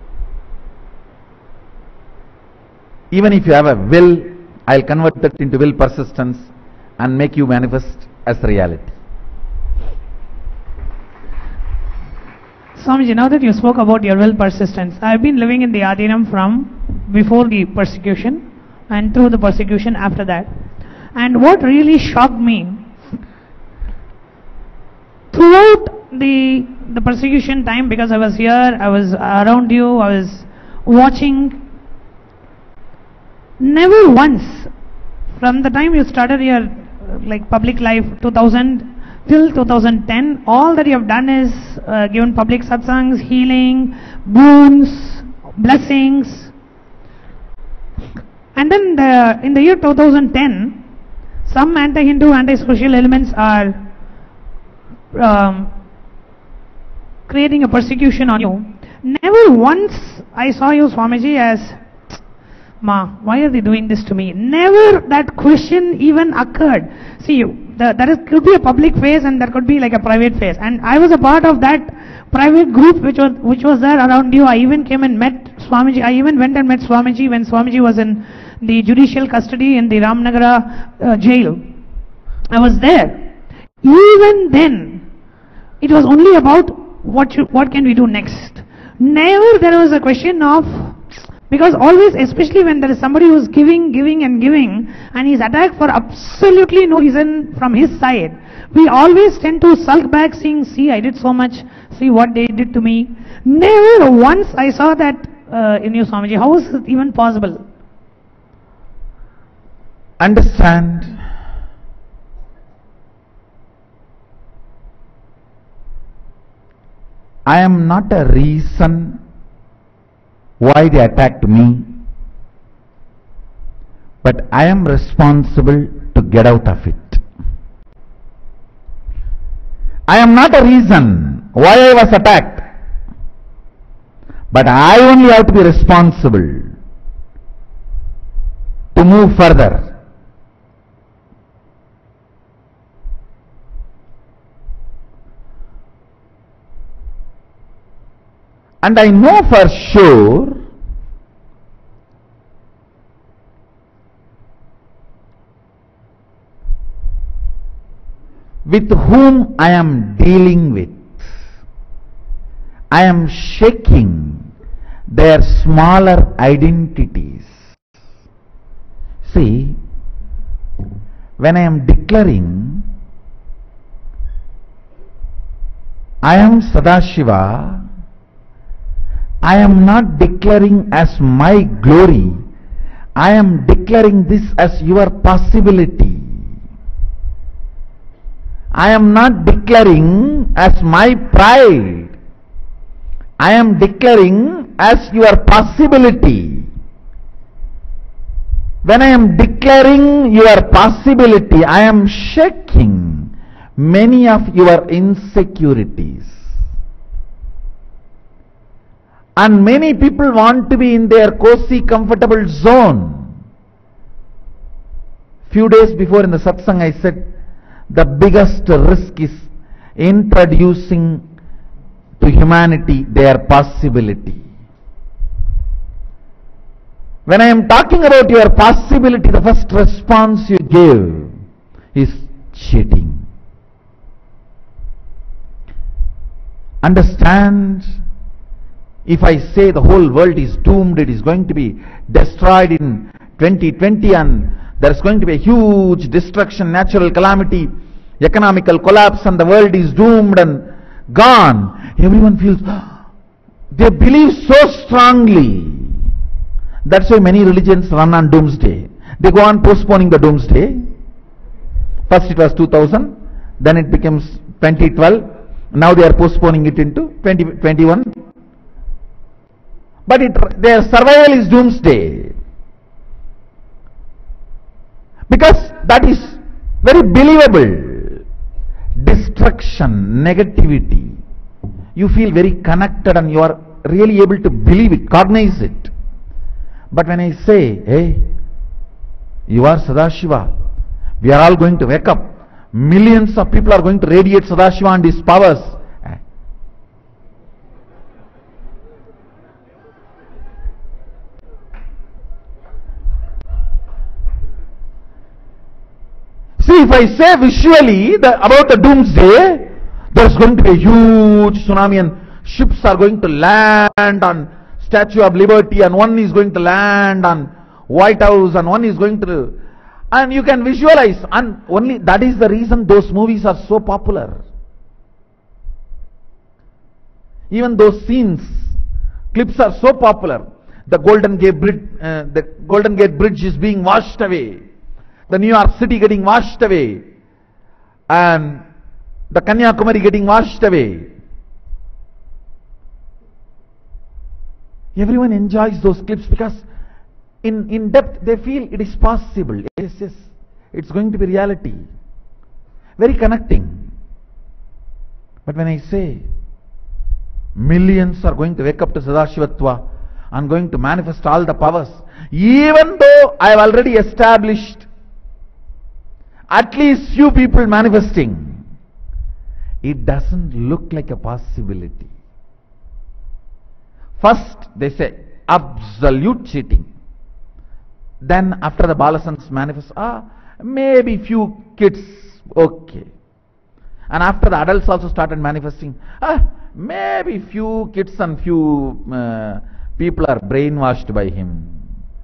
S3: even if you have a will, I'll convert that into will persistence and make you manifest as reality.
S2: Swamiji, now that you spoke about your will persistence, I've been living in the Adinam from before the persecution and through the persecution after that. And what really shocked me, throughout the persecution time, because I was here, I was around you, I was watching, never once, from the time you started your like public life, 2000 till 2010, all that you have done is given public satsangs, healing, boons, blessings. And then in the year 2010, some anti-Hindu, anti-social elements are creating a persecution on you. Never once I saw you, Swamiji, as Ma, why are they doing this to me? Never that question even occurred. See, could be a public phase and there could be like a private phase. And I was a part of that private group which was there around you. I even came and met Swamiji. I even went and met Swamiji when Swamiji was in the judicial custody in the Ramnagara jail. I was there. Even then, it was only about what can we do next. Never there was a question of, because always, especially when there is somebody who is giving and he is attacked for absolutely no reason from his side, we always tend to sulk back saying, see, I did so much, see what they did to me. Never once I saw that in you, Swamiji. How is it even possible?
S3: Understand, I am not a reason why they attacked me, but I am responsible to get out of it. I am not a reason why I was attacked, but I only have to be responsible to move further. And I know for sure with whom I am dealing with. I am shaking their smaller identities. See, when I am declaring, I am Sadashiva, I am not declaring as my glory, I am declaring this as your possibility. I am not declaring as my pride, I am declaring as your possibility. When I am declaring your possibility, I am shaking many of your insecurities. And many people want to be in their cozy, comfortable zone. Few days before in the satsang I said, the biggest risk is introducing to humanity their possibility. When I am talking about your possibility, the first response you give is cheating. Understand, if I say the whole world is doomed, it is going to be destroyed in 2020 and there is going to be a huge destruction, natural calamity, economical collapse, and the world is doomed and gone. Everyone feels, they believe so strongly. That's why many religions run on doomsday. They go on postponing the doomsday. First it was 2000, then it becomes 2012, now they are postponing it into 2021. But their survival is doomsday. Because that is very believable. Destruction, negativity. You feel very connected and you are really able to believe it, cognize it. But when I say, hey, you are Sadashiva, we are all going to wake up, millions of people are going to radiate Sadashiva and his powers. See, if I say visually about the doomsday, there is going to be a huge tsunami and ships are going to land on Statue of Liberty and one is going to land on White House and one is going to, and you can visualize, and only that is the reason those movies are so popular. Even those scenes, clips are so popular. The Golden Gate Bridge is being washed away. The New York City getting washed away, and the Kanyakumari getting washed away. Everyone enjoys those clips because in depth they feel it is possible. Yes, yes, it's going to be reality. Very connecting. But when I say millions are going to wake up to Sadashivatva and going to manifest all the powers, even though I have already established at least few people manifesting, it doesn't look like a possibility. First they say absolute cheating. Then after the Balasans manifest, maybe few kids, okay. And after the adults also started manifesting, maybe few kids and few people are brainwashed by him.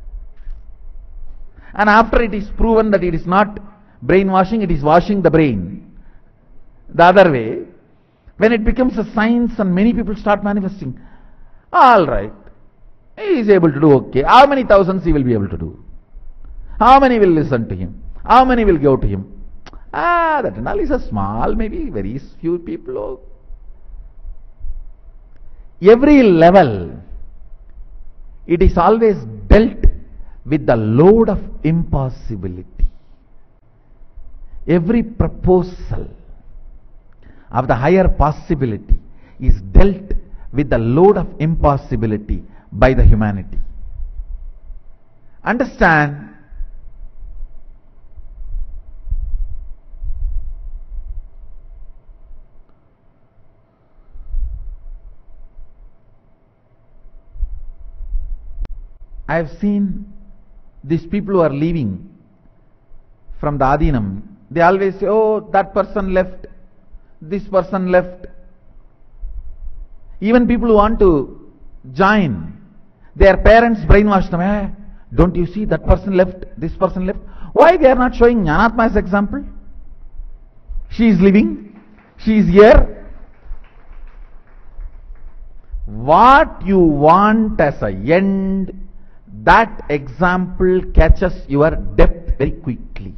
S3: And after it is proven that it is not brainwashing, it is washing the brain the other way, when it becomes a science and many people start manifesting, all right, he is able to do okay. How many thousands he will be able to do? How many will listen to him? How many will go to him? That and all is a small, maybe very few people. Every level, it is always dealt with the load of impossibility. Every proposal of the higher possibility is dealt with the load of impossibility by the humanity. Understand, I have seen these people who are leaving from the Adinam. They always say, oh, that person left, this person left. Even people who want to join, their parents brainwash them. Don't you see that person left, this person left? Why they are not showing Jnanatma as example? She is living, she is here. What you want as an end, that example catches your depth very quickly.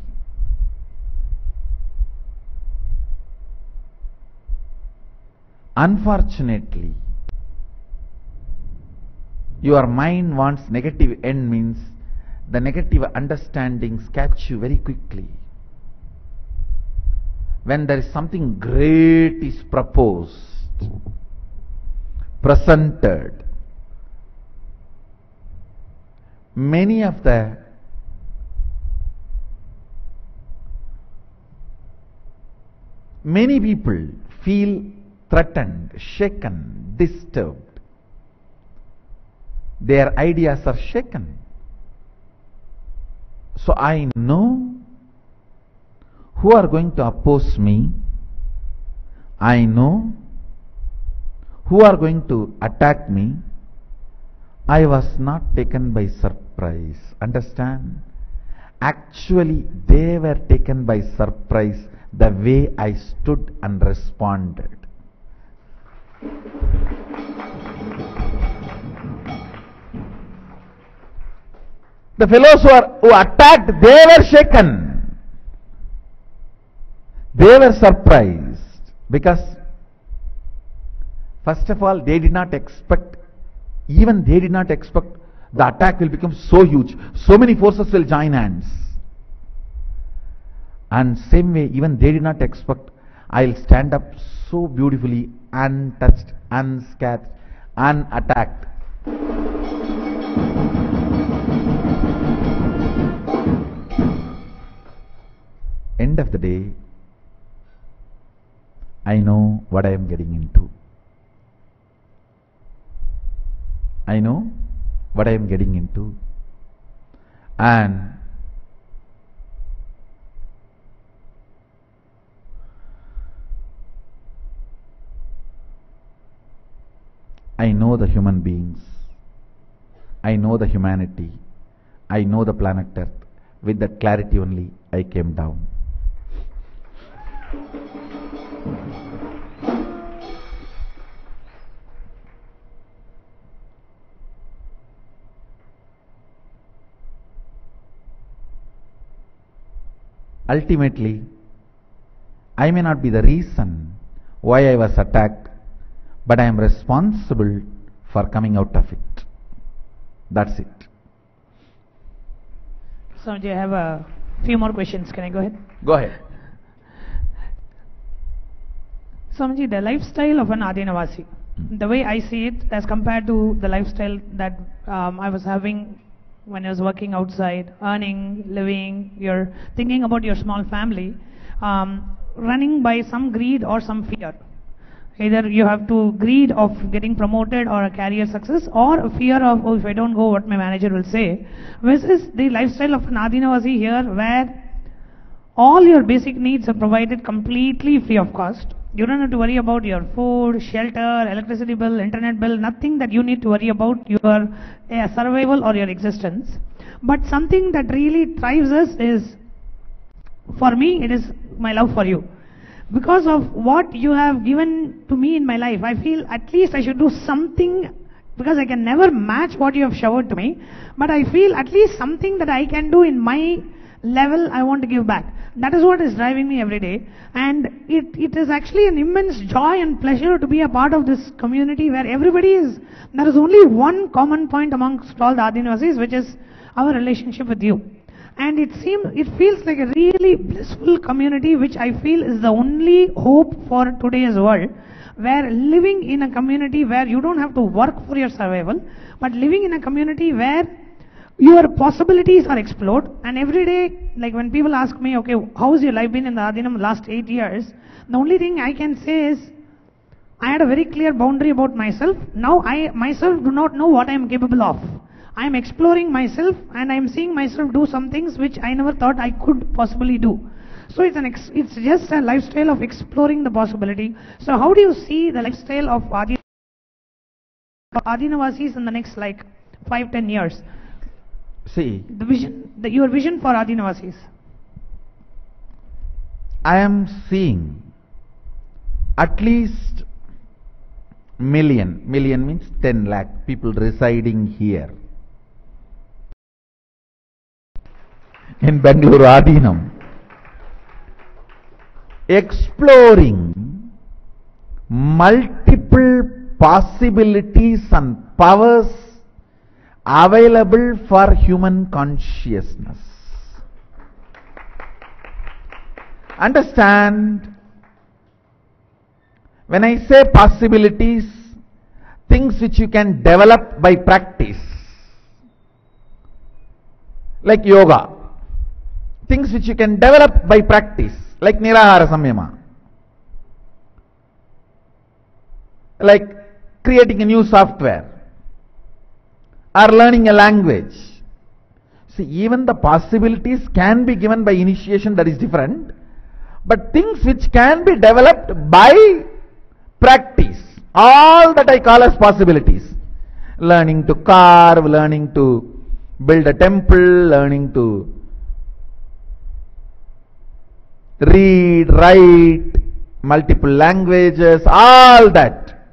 S3: Unfortunately, your mind wants negative end, means the negative understandings catch you very quickly. When there is something great is proposed, presented, many of the many people feel threatened, shaken, disturbed. Their ideas are shaken. So I know who are going to oppose me. I know who are going to attack me. I was not taken by surprise. Understand? Actually, they were taken by surprise the way I stood and responded. The fellows who attacked, they were shaken. They were surprised because, first of all, they did not expect, even they did not expect the attack will become so huge. So many forces will join hands. And same way, even they did not expect I'll stand up so beautifully, untouched, unscathed, unattacked. End of the day, I know what I am getting into. I know what I am getting into. And I know the human beings. I know the humanity. I know the planet Earth. With that clarity only, I came down. Ultimately, I may not be the reason why I was attacked, but I am responsible for coming out of it. That's it.
S2: Swamiji, I have a few more questions. Can I go ahead?
S3: Go ahead.
S2: Swamiji, the lifestyle of an Adinavasi, the way I see it as compared to the lifestyle that I was having when I was working outside, earning, living, you're thinking about your small family, running by some greed or some fear. Either you have to greed of getting promoted or a career success, or a fear of, oh, if I don't go, what my manager will say. Versus the lifestyle of an Adinavasi here, where all your basic needs are provided completely free of cost. You don't have to worry about your food, shelter, electricity bill, internet bill, nothing that you need to worry about your survival or your existence. But something that really drives us is, for me, it is my love for you. Because of what you have given to me in my life, I feel at least I should do something, because I can never match what you have showered to me, but I feel at least something that I can do in my level, I want to give back. That is what is driving me every day, and it is actually an immense joy and pleasure to be a part of this community where everybody is, there is only one common point amongst all the Adinavasis, which is our relationship with you. And it feels like a really blissful community, which I feel is the only hope for today's world, where living in a community where you don't have to work for your survival, but living in a community where your possibilities are explored. And every day, like when people ask me, okay, how has your life been in the Adinam last 8 years? The only thing I can say is, I had a very clear boundary about myself. Now I myself do not know what I am capable of. I am exploring myself, and I am seeing myself do some things which I never thought I could possibly do. So it's just a lifestyle of exploring the possibility. So how do you see the lifestyle of Adinavasis in the next 5-10 years?
S3: See,
S2: The vision, your vision for Adinavasis.
S3: I am seeing at least million means 10 lakh people residing here in Bengaluru Adinam, exploring multiple possibilities and powers available for human consciousness. Understand, when I say possibilities, things which you can develop by practice. like yoga, things which you can develop by practice, like Nirahara Samyama, like creating a new software, or learning a language. See, even the possibilities can be given by initiation, that is different, but things which can be developed by practice, all that I call as possibilities. Learning to carve, learning to build a temple, learning to read, write, multiple languages, all that.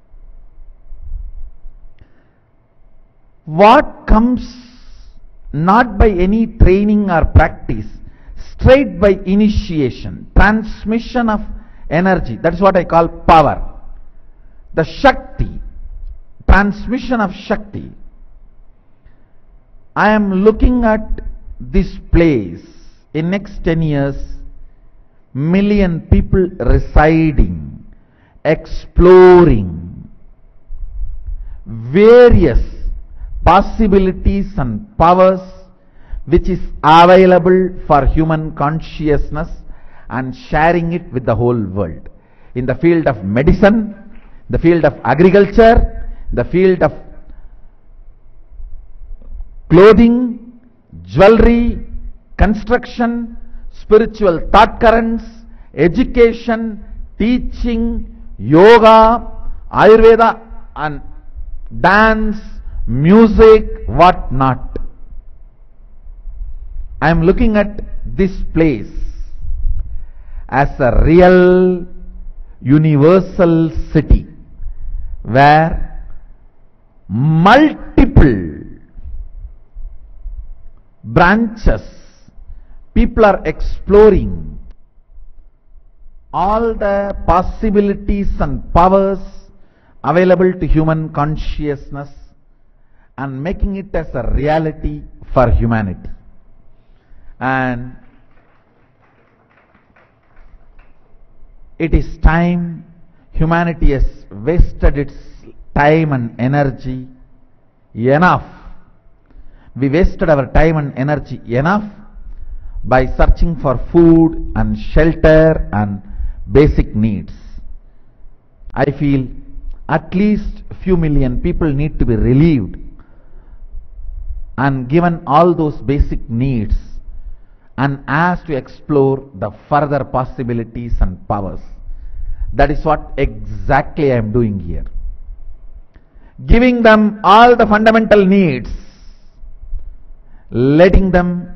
S3: What comes not by any training or practice, straight by initiation, transmission of energy, that is what I call power. The Shakti, transmission of Shakti. I am looking at this place. In next 10 years, million people residing, exploring various possibilities and powers which is available for human consciousness and sharing it with the whole world. In the field of medicine, the field of agriculture, the field of clothing, jewelry, construction, spiritual thought currents, education, teaching, yoga, Ayurveda and dance, music, what not. I am looking at this place as a real universal city where multiple branches, people are exploring all the possibilities and powers available to human consciousness and making it as a reality for humanity. And it is time. Humanity has wasted its time and energy enough. We wasted our time and energy enough by searching for food and shelter and basic needs. I feel at least few million people need to be relieved and given all those basic needs and asked to explore the further possibilities and powers. That is what exactly I am doing here. Giving them all the fundamental needs, letting them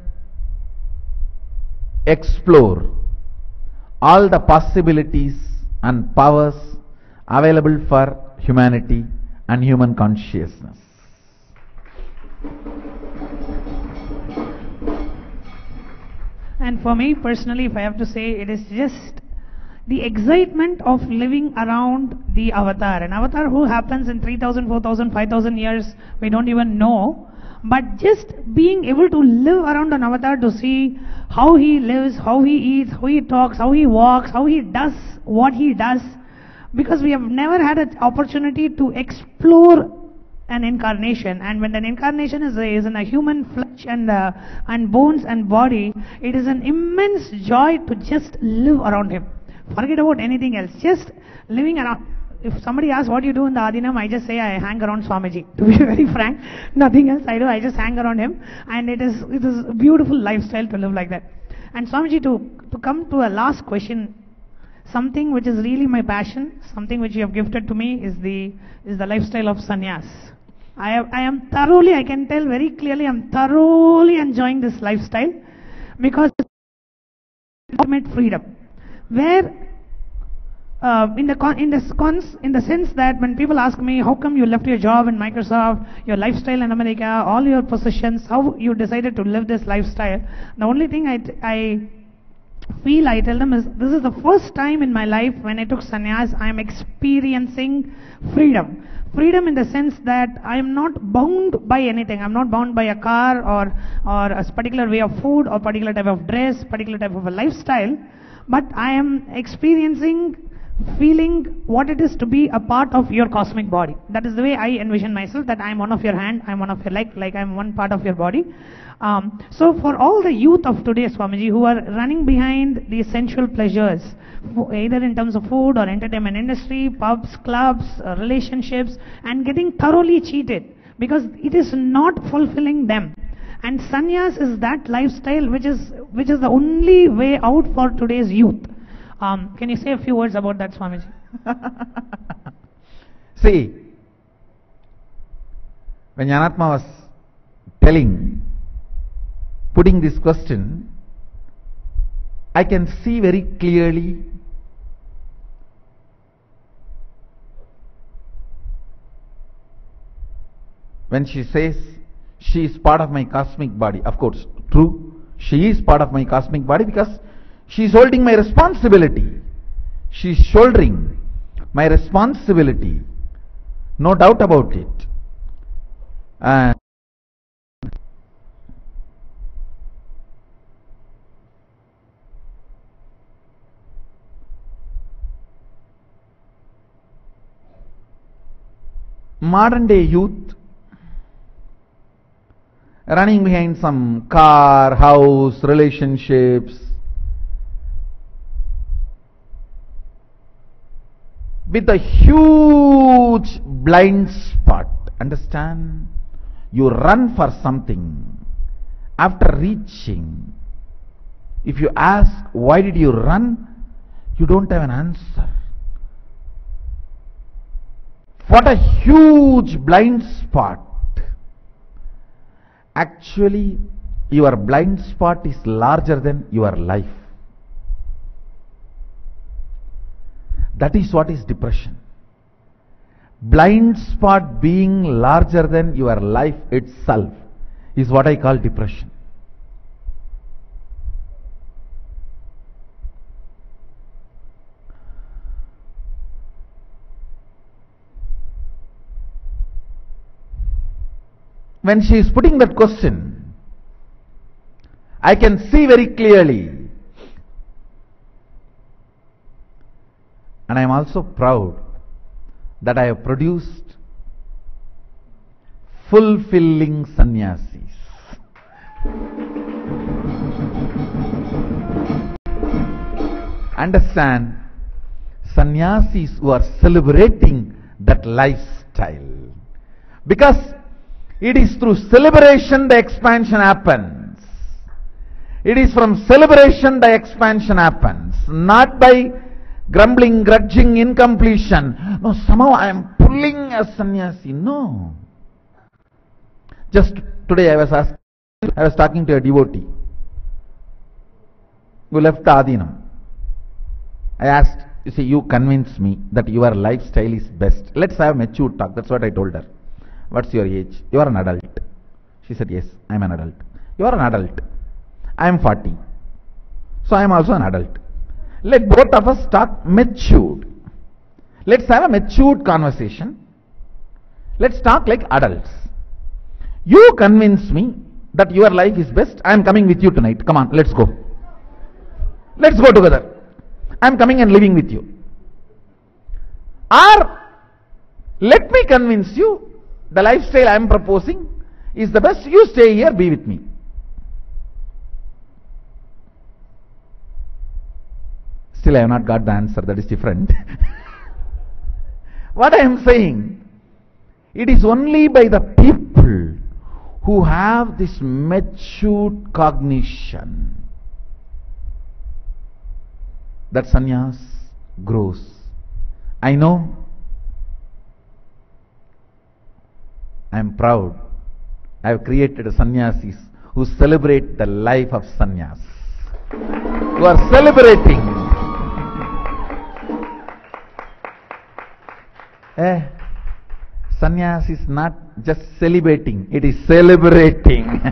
S3: explore all the possibilities and powers available for humanity and human consciousness.
S2: And for me personally, if I have to say, it is just the excitement of living around the avatar. An avatar who happens in 3,000, 4,000, 5,000 years, we don't even know. But just being able to live around an avatar, to see how he lives, how he eats, how he talks, how he walks, how he does what he does. Because we have never had an opportunity to explore an incarnation, and when an incarnation is in a human flesh and bones and body, it is an immense joy to just live around him. Forget about anything else, just living around. If somebody asks what you do in the Adinam, I just say I hang around Swamiji. To be very frank, nothing else I do. I just hang around him, and it is a beautiful lifestyle to live like that. And Swamiji, to come to a last question, something which is really my passion, something which you have gifted to me is the lifestyle of sannyas. I am thoroughly, I can tell very clearly, I am thoroughly enjoying this lifestyle because it's ultimate freedom. Where in the sense that when people ask me, how come you left your job in Microsoft, your lifestyle in America, all your possessions, how you decided to live this lifestyle, the only thing I tell them is, this is the first time in my life when I took sannyas, I am experiencing freedom. Freedom in the sense that I am not bound by anything. I am not bound by a car or a particular way of food or particular type of dress, particular type of a lifestyle, but I am experiencing feeling what it is to be a part of your cosmic body. That is the way I envision myself, that I am one of your hand, I am one of your leg, like I am one part of your body. So for all the youth of today, Swamiji, who are running behind the sensual pleasures, either in terms of food or entertainment industry, pubs, clubs, relationships, and getting thoroughly cheated because it is not fulfilling them. And sannyas is that lifestyle which is the only way out for today's youth. Can you say a few words about that, Swamiji?
S3: See, when Jnanatma was putting this question, I can see very clearly when she says she is part of my cosmic body. Of course, true, she is part of my cosmic body because she is holding my responsibility. She is shouldering my responsibility. No doubt about it. And modern day youth running behind some car, house, relationships, with a huge blind spot. Understand? You run for something. After reaching, if you ask, why did you run? You don't have an answer. What a huge blind spot. Actually, your blind spot is larger than your life. That is what is depression. Blind spot being larger than your life itself is what I call depression. When she is putting that question, I can see very clearly, and I am also proud that I have produced fulfilling sannyasis. Understand, sannyasis who are celebrating that lifestyle. Because it is through celebration the expansion happens. It is from celebration the expansion happens. Not by grumbling, grudging, incompletion. No, somehow I am pulling a sannyasi. No. Just today I was talking to a devotee who left Adinam. I asked, you see, you convince me that your lifestyle is best. Let's have a mature talk. That's what I told her. What's your age? You are an adult. She said, yes, I am an adult. You are an adult. I am 40. So I am also an adult. Let both of us talk matured. Let's have a matured conversation. Let's talk like adults. You convince me that your life is best. I am coming with you tonight. Come on, let's go. Let's go together. I am coming and living with you. Or let me convince you the lifestyle I am proposing is the best. You stay here, be with me. Still I have not got the answer. That is different. What I am saying, it is only by the people who have this matured cognition that sannyas grows. I know, I am proud. I have created sannyasis who celebrate the life of sannyas, who are celebrating. Sannyas is not just celebrating, it is celebrating.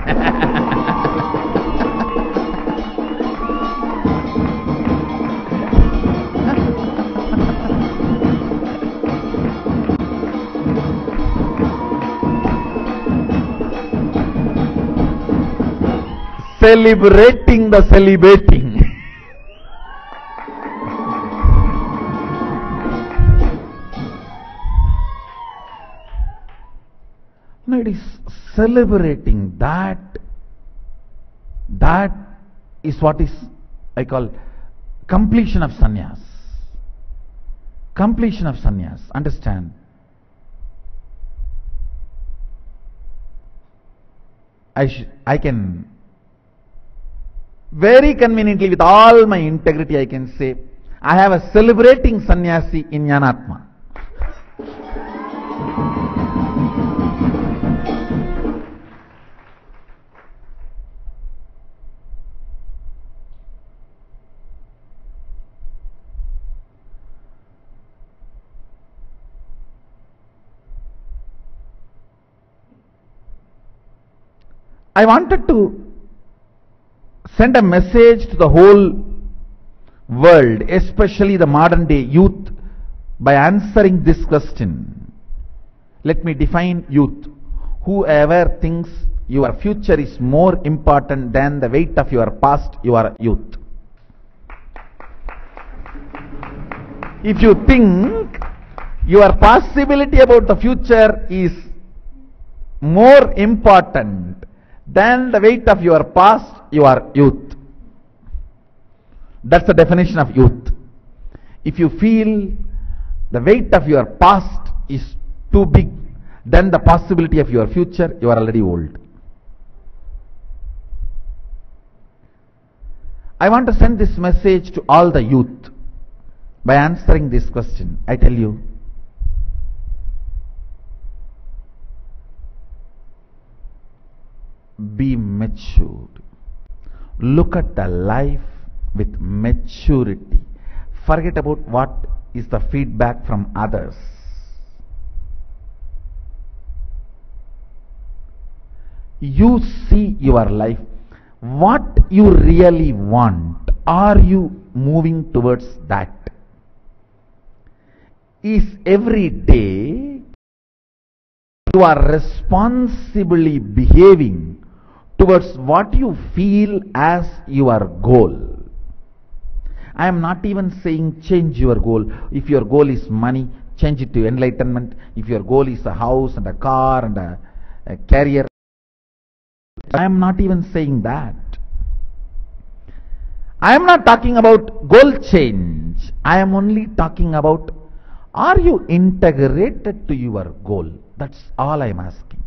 S3: Celebrating the celebrating. celebrating that is what is I call completion of sannyas. Completion of sannyas. Understand? I can very conveniently, with all my integrity, I can say, I have a celebrating sannyasi in Jnanatma. I wanted to send a message to the whole world, especially the modern day youth, by answering this question. Let me define youth. Whoever thinks your future is more important than the weight of your past, you are youth. If you think your possibility about the future is more important than the weight of your past, you are youth. That's the definition of youth. If you feel the weight of your past is too big than the possibility of your future, you are already old. I want to send this message to all the youth by answering this question. I tell you, be matured. Look at the life with maturity. Forget about what is the feedback from others. You see your life. What you really want, are you moving towards that? Is every day you are responsibly behaving towards what you feel as your goal? I am not even saying change your goal. If your goal is money, change it to enlightenment. If your goal is a house and a car and a career, I am not even saying that. I am not talking about goal change. I am only talking about, are you integrated to your goal? That's all I am asking.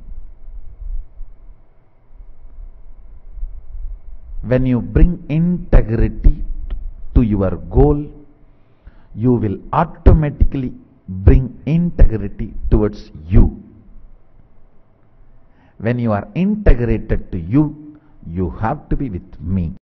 S3: When you bring integrity to your goal, you will automatically bring integrity towards you. When you are integrated to you, you have to be with me.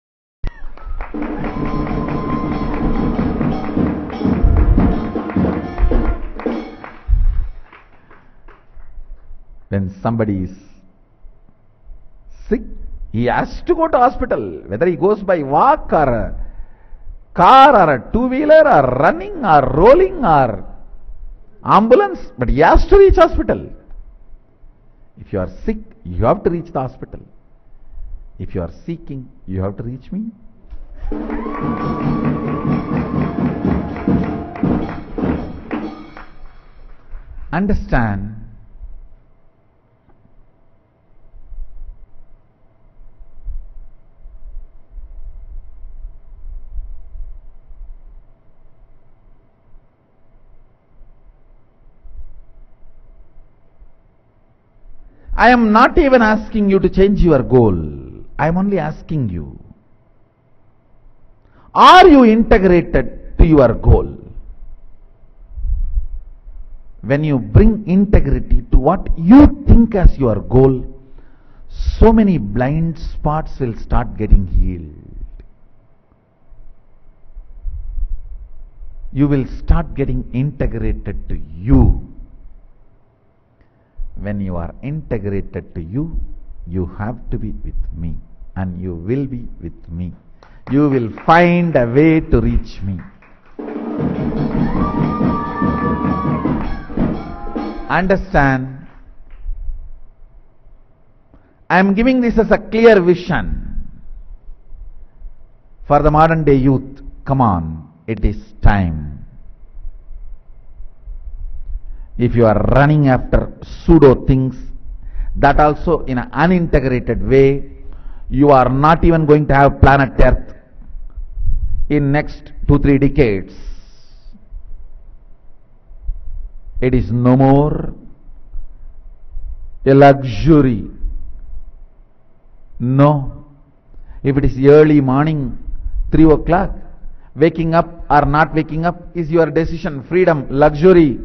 S3: When somebody is sick, he has to go to hospital, whether he goes by walk or a car or a two-wheeler or running or rolling or ambulance, but he has to reach hospital. If you are sick, you have to reach the hospital. If you are seeking, you have to reach me. Understand, I am not even asking you to change your goal. I am only asking you, are you integrated to your goal? When you bring integrity to what you think as your goal, so many blind spots will start getting healed. You will start getting integrated to you. When you are integrated to you, you have to be with me, and you will be with me. You will find a way to reach me. Understand? I am giving this as a clear vision for the modern day youth. Come on, it is time. If you are running after pseudo things, that also in an unintegrated way. You are not even going to have planet Earth in next 2-3 decades. It is no more a luxury. No. If it is early morning, 3 o'clock, waking up or not waking up is your decision, freedom, luxury.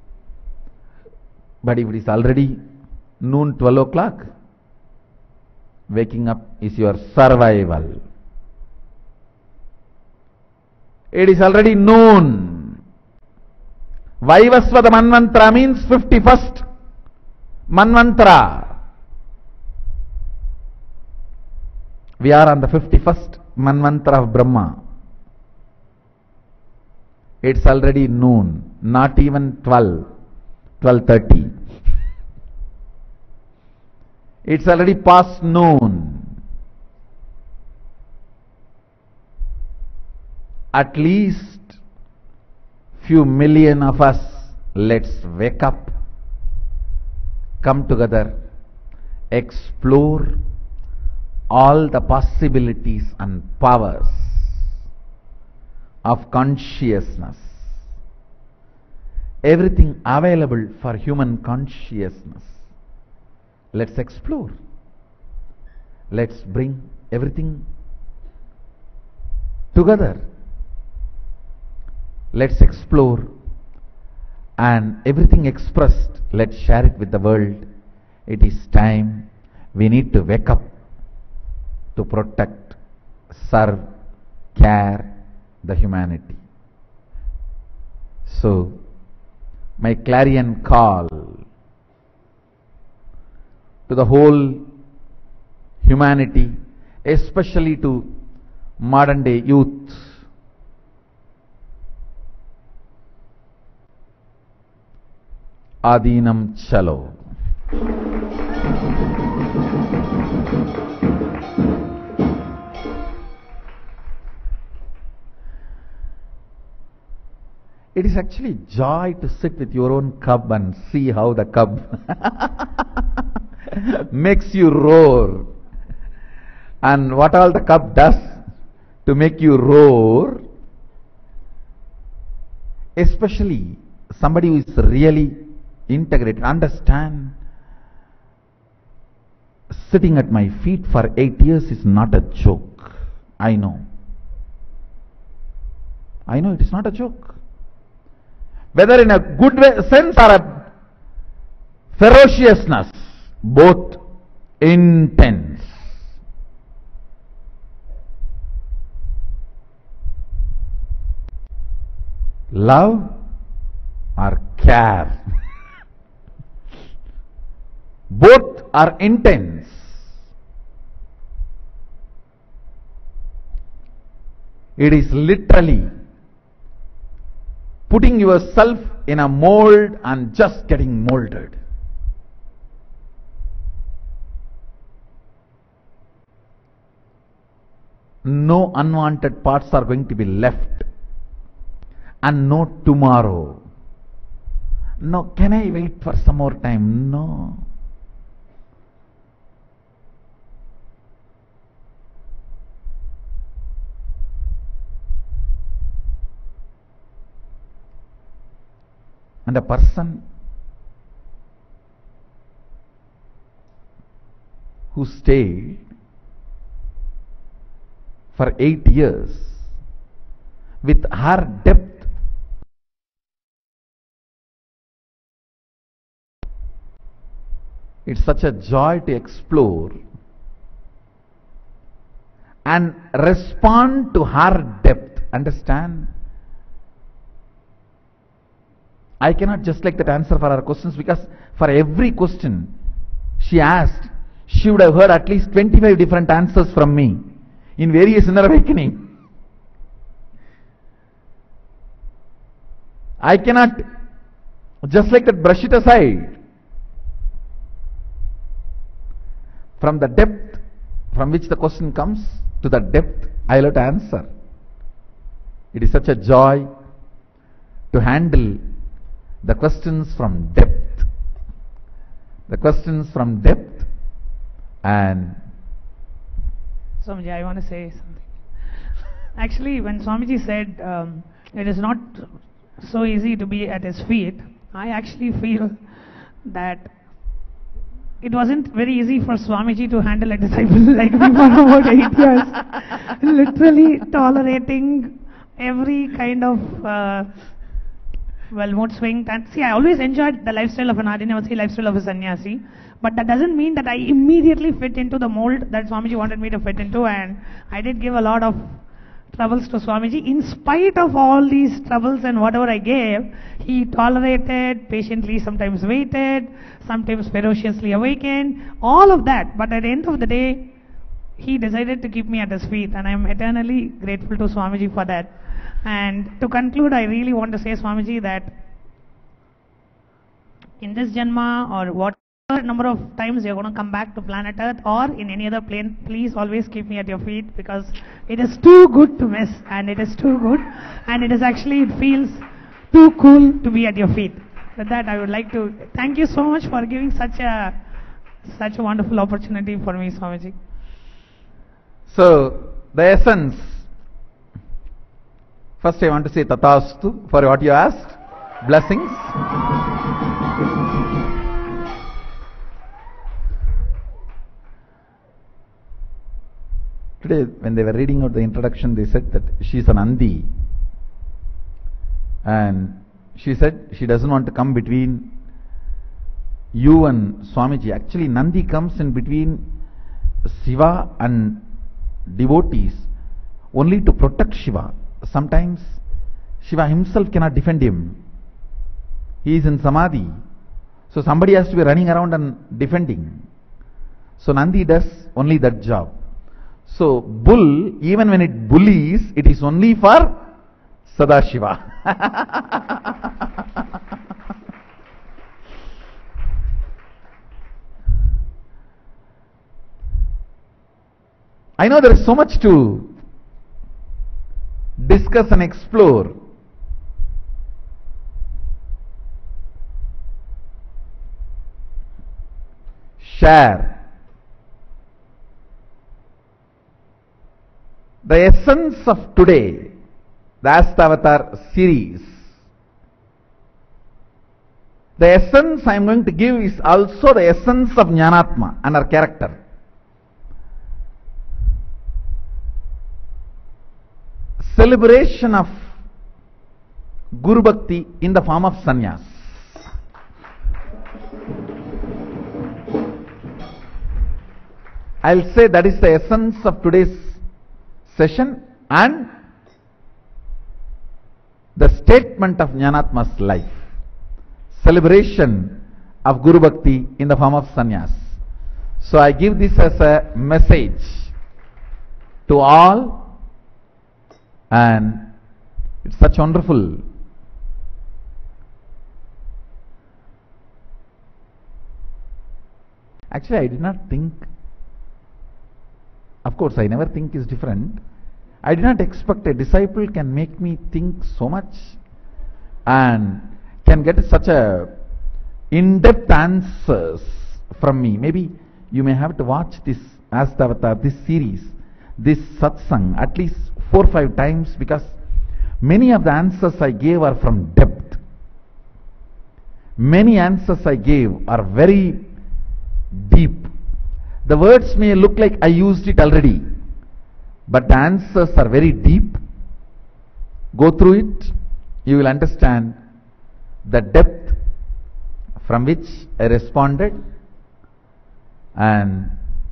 S3: But if it is already noon, 12 o'clock, waking up is your survival. It is already noon. Vaivasvata Manvantara means 51st Manvantara. We are on the 51st Manvantara of Brahma. It's already noon, not even 12:30. It's already past noon. At least few million of us, let's wake up, come together, explore all the possibilities and powers of consciousness. Everything available for human consciousness. Let's explore. Let's bring everything together. Let's explore, and everything expressed, let's share it with the world. It is time. We need to wake up to protect, serve, care the humanity. So, my clarion call to the whole humanity, especially to modern day youth, Adinam Chalo. It is actually joy to sit with your own cub and see how the cub makes you roar. And what all the cub does to make you roar, especially somebody who is really integrated, understand, sitting at my feet for 8 years is not a joke. I know it is not a joke. Whether in a good sense or a ferociousness, both intense. Love or care, both are intense. It is literally putting yourself in a mold and just getting molded. No unwanted parts are going to be left, and no tomorrow. No, can I wait for some more time? No. And a person who stayed for 8 years with her depth, it's such a joy to explore and respond to her depth. Understand? I cannot just like that answer for her questions, because for every question she asked, she would have heard at least 25 different answers from me in various inner awakening. I cannot just like that brush it aside. From the depth from which the question comes to the depth, I will have to answer. It is such a joy to handle the questions from depth, the questions from depth. And
S2: Swamiji, I want to say something. Actually, when Swamiji said it is not so easy to be at his feet, I actually feel that it wasn't very easy for Swamiji to handle a disciple like me for about 8 years. Literally tolerating every kind of mood swing. See, I always enjoyed the lifestyle of an Adinavasi, lifestyle of a sannyasi. But that doesn't mean that I immediately fit into the mold that Swamiji wanted me to fit into, and I did give a lot of troubles to Swamiji. In spite of all these troubles and whatever I gave, he tolerated, patiently sometimes waited, sometimes ferociously awakened, all of that. But at the end of the day, he decided to keep me at his feet, and I am eternally grateful to Swamiji for that. And to conclude, I really want to say, Swamiji, that in this Janma or whatever number of times you're going to come back to planet Earth or in any other plane, please always keep me at your feet, because it is too good to miss, and it is too good, and it is actually, it feels too cool to be at your feet. With that, I would like to thank you so much for giving such a wonderful opportunity for me, Swamiji.
S3: so, the essence. First, I want to say Tathastu for what you asked. Blessings. Today, when they were reading out the introduction, they said that she is an Nandi. And she said she doesn't want to come between you and Swamiji. Actually, Nandi comes in between Shiva and devotees only to protect Shiva. Sometimes Shiva himself cannot defend him. He is in Samadhi. So somebody has to be running around and defending. So Nandi does only that job. So bull, even when it bullies, it is only for Sadashiva. I know there is so much to discuss and explore. Share. The essence of today, the Astavatar series, the essence I am going to give is also the essence of Jnanatma and her character. Celebration of Guru Bhakti in the form of sannyas. I'll say that is the essence of today's session and the statement of Jnanatma's life. Celebration of Guru Bhakti in the form of sannyas. So I give this as a message to all, and it's such wonderful. Actually, I did not think, of course I never think is different. I did not expect a disciple can make me think so much and can get such a in-depth answers from me. Maybe you may have to watch this Astavatar, this series, this satsang at least 4 or 5 times, because many of the answers I gave are from depth. Many answers I gave are very deep. The words may look like I used it already, but the answers are very deep. Go through it, you will understand the depth from which I responded, and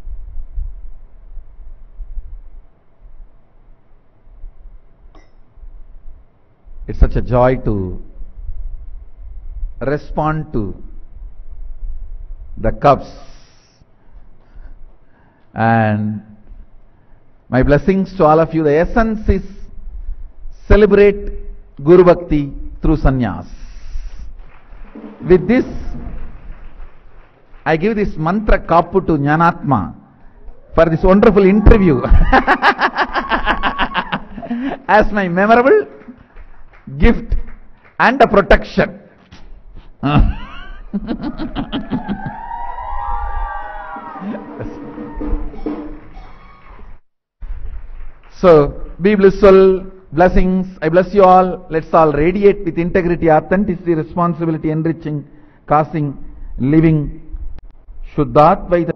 S3: it's such a joy to respond to the cups. And my blessings to all of you. The essence is celebrate Guru Bhakti through sannyas. With this, I give this mantra kapu to Jnanatma for this wonderful interview as my memorable gift and a protection. So, be blissful, blessings, I bless you all. Let's all radiate with integrity, authenticity, responsibility, enriching, causing, living, Shuddhatvaita,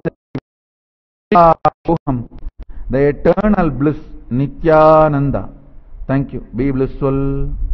S3: the eternal bliss, Nityananda. Thank you. Be blissful.